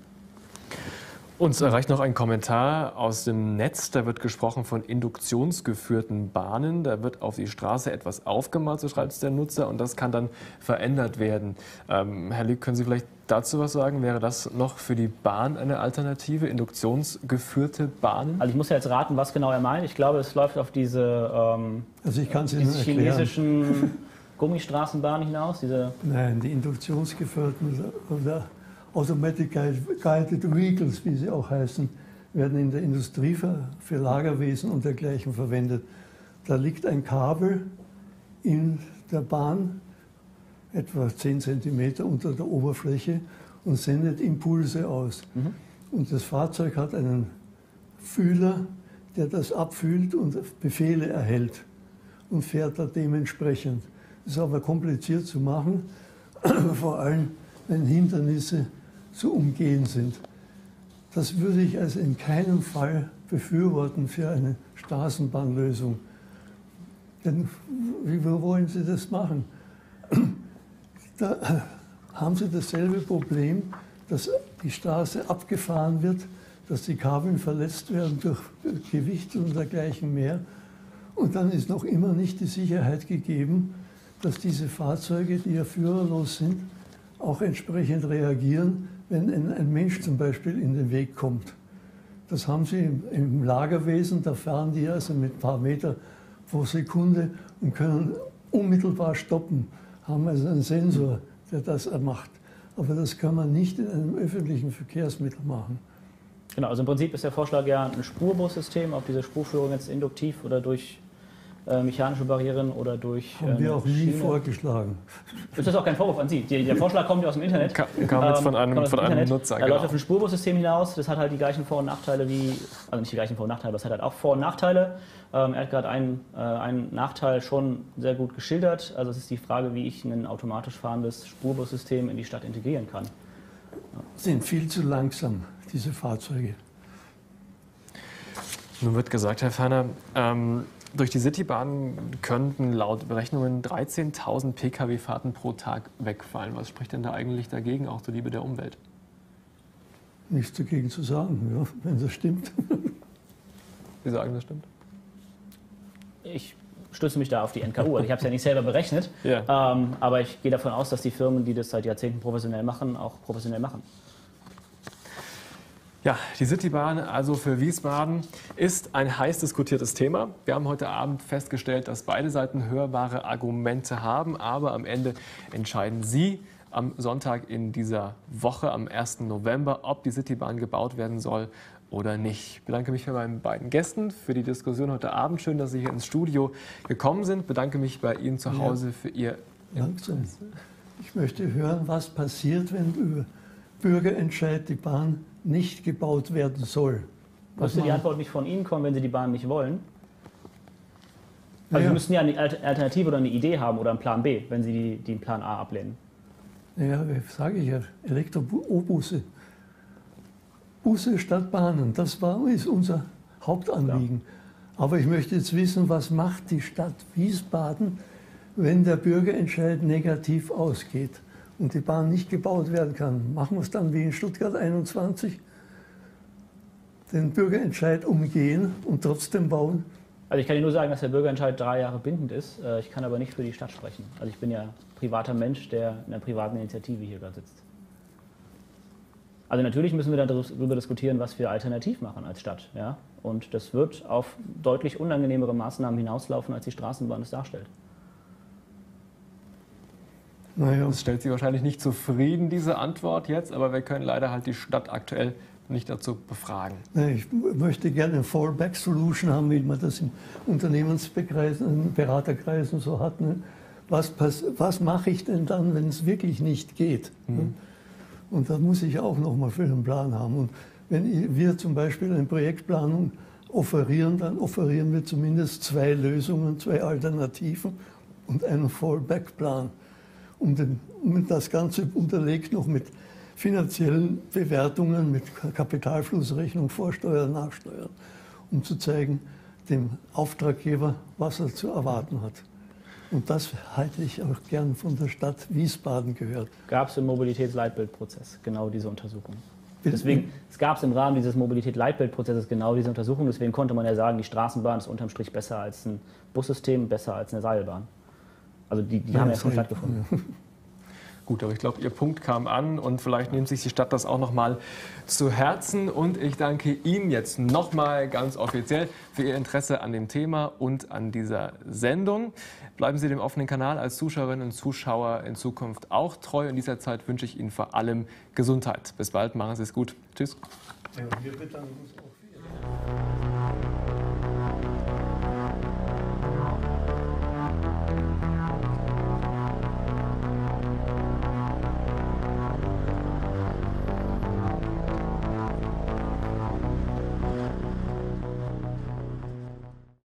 Uns erreicht noch ein Kommentar aus dem Netz. Da wird gesprochen von induktionsgeführten Bahnen. Da wird auf die Straße etwas aufgemalt, so schreibt es der Nutzer, und das kann dann verändert werden. Herr Lück, können Sie vielleicht dazu was sagen? Wäre das noch für die Bahn eine Alternative, induktionsgeführte Bahnen? Also ich muss ja jetzt raten, was genau er meint. Ich glaube, es läuft auf diese, diese chinesischen Gummistraßenbahnen hinaus. Nein, die induktionsgeführten oder Automatic Guided Vehicles, wie sie auch heißen, werden in der Industrie für Lagerwesen und dergleichen verwendet. Da liegt ein Kabel in der Bahn etwa 10 Zentimeter unter der Oberfläche und sendet Impulse aus. Und das Fahrzeug hat einen Fühler, der das abfühlt und Befehle erhält und fährt da dementsprechend. Das ist aber kompliziert zu machen, vor allem wenn Hindernisse zu umgehen sind. Das würde ich also in keinem Fall befürworten für eine Straßenbahnlösung. Denn wie wollen Sie das machen? Da haben Sie dasselbe Problem, dass die Straße abgefahren wird, dass die Kabeln verletzt werden durch Gewicht und dergleichen mehr. Und dann ist noch immer nicht die Sicherheit gegeben, dass diese Fahrzeuge, die ja führerlos sind, auch entsprechend reagieren, wenn ein Mensch zum Beispiel in den Weg kommt. Das haben Sie im Lagerwesen, da fahren die also mit ein paar Meter pro Sekunde und können unmittelbar stoppen, haben also einen Sensor, der das macht. Aber das kann man nicht in einem öffentlichen Verkehrsmittel machen. Genau, also im Prinzip ist der Vorschlag ja ein Spurbussystem, ob diese Spurführung jetzt induktiv oder durch mechanische Barrieren oder durch haben wir auch nie Schiene vorgeschlagen. Ist das auch kein Vorwurf an Sie? Der Vorschlag kommt ja aus dem Internet. Kam jetzt von einem Nutzer. Er läuft auf ein Spurbussystem hinaus. Das hat halt die gleichen Vor- und Nachteile wie, also nicht die gleichen Vor- und Nachteile, aber es hat halt auch Vor- und Nachteile. Er hat gerade einen Nachteil schon sehr gut geschildert. Also es ist die Frage, wie ich ein automatisch fahrendes Spurbussystem in die Stadt integrieren kann. Sind viel zu langsam, diese Fahrzeuge. Nun wird gesagt, Herr Ferner, durch die Citybahn könnten laut Berechnungen 13.000 Pkw-Fahrten pro Tag wegfallen. Was spricht denn da eigentlich dagegen, auch zur Liebe der Umwelt? Nichts dagegen zu sagen, ja, wenn das stimmt. Sie sagen, das stimmt? Ich stütze mich da auf die NKU. Ich habe es ja nicht selber berechnet, Ja. Aber ich gehe davon aus, dass die Firmen, die das seit Jahrzehnten professionell machen, auch professionell machen. Ja, die Citybahn, also für Wiesbaden, ist ein heiß diskutiertes Thema. Wir haben heute Abend festgestellt, dass beide Seiten hörbare Argumente haben, aber am Ende entscheiden Sie am Sonntag in dieser Woche, am 1. November, ob die Citybahn gebaut werden soll oder nicht. Ich bedanke mich bei meinen beiden Gästen für die Diskussion heute Abend. Schön, dass Sie hier ins Studio gekommen sind. Ich bedanke mich bei Ihnen zu Hause für Ihr Langsam. Ich möchte hören, was passiert, wenn über Bürgerentscheid die Bahn nicht gebaut werden soll. Müsste die Antwort nicht von Ihnen kommen, wenn Sie die Bahn nicht wollen? Also Ja. Sie müssten ja eine Alternative oder eine Idee haben oder einen Plan B, wenn Sie den Plan A ablehnen. Ja, sage ich ja, Elektro-Busse. Busse statt Bahnen, das ist unser Hauptanliegen. Ja. Aber ich möchte jetzt wissen, was macht die Stadt Wiesbaden, wenn der Bürgerentscheid negativ ausgeht und die Bahn nicht gebaut werden kann? Machen wir es dann wie in Stuttgart 21? Den Bürgerentscheid umgehen und trotzdem bauen? Also ich kann Ihnen nur sagen, dass der Bürgerentscheid 3 Jahre bindend ist. Ich kann aber nicht für die Stadt sprechen. Also ich bin ja privater Mensch, der in einer privaten Initiative hier gerade sitzt. Also natürlich müssen wir darüber diskutieren, was wir alternativ machen als Stadt. Ja? Und das wird auf deutlich unangenehmere Maßnahmen hinauslaufen, als die Straßenbahn es darstellt. Naja. Das stellt Sie wahrscheinlich nicht zufrieden, diese Antwort jetzt, aber wir können leider halt die Stadt aktuell nicht dazu befragen. Ich möchte gerne eine Fallback-Solution haben, wie man das in Unternehmenskreisen, in Beraterkreisen so hat. Ne? Was mache ich denn dann, wenn es wirklich nicht geht? Mhm. Und da muss ich auch noch mal für einen Plan haben. Und wenn wir zum Beispiel eine Projektplanung offerieren, dann offerieren wir zumindest 2 Lösungen, 2 Alternativen und einen Fallback-Plan. Und das Ganze unterlegt noch mit finanziellen Bewertungen, mit Kapitalflussrechnung, Vorsteuern, Nachsteuern, um zu zeigen dem Auftraggeber, was er zu erwarten hat. Und das hätte ich auch gern von der Stadt Wiesbaden gehört. Gab es im Mobilitätsleitbildprozess genau diese Untersuchung? Deswegen, es gab es im Rahmen dieses Mobilitätsleitbildprozesses genau diese Untersuchung. Deswegen konnte man ja sagen, die Straßenbahn ist unterm Strich besser als ein Bussystem, besser als eine Seilbahn. Also die haben ja schon stattgefunden. Ja. Gut, aber ich glaube, Ihr Punkt kam an und vielleicht nimmt sich die Stadt das auch noch mal zu Herzen. Und ich danke Ihnen jetzt noch mal ganz offiziell für Ihr Interesse an dem Thema und an dieser Sendung. Bleiben Sie dem offenen Kanal als Zuschauerinnen und Zuschauer in Zukunft auch treu. In dieser Zeit wünsche ich Ihnen vor allem Gesundheit. Bis bald, machen Sie es gut. Tschüss. Ja, wir bedanken uns auch für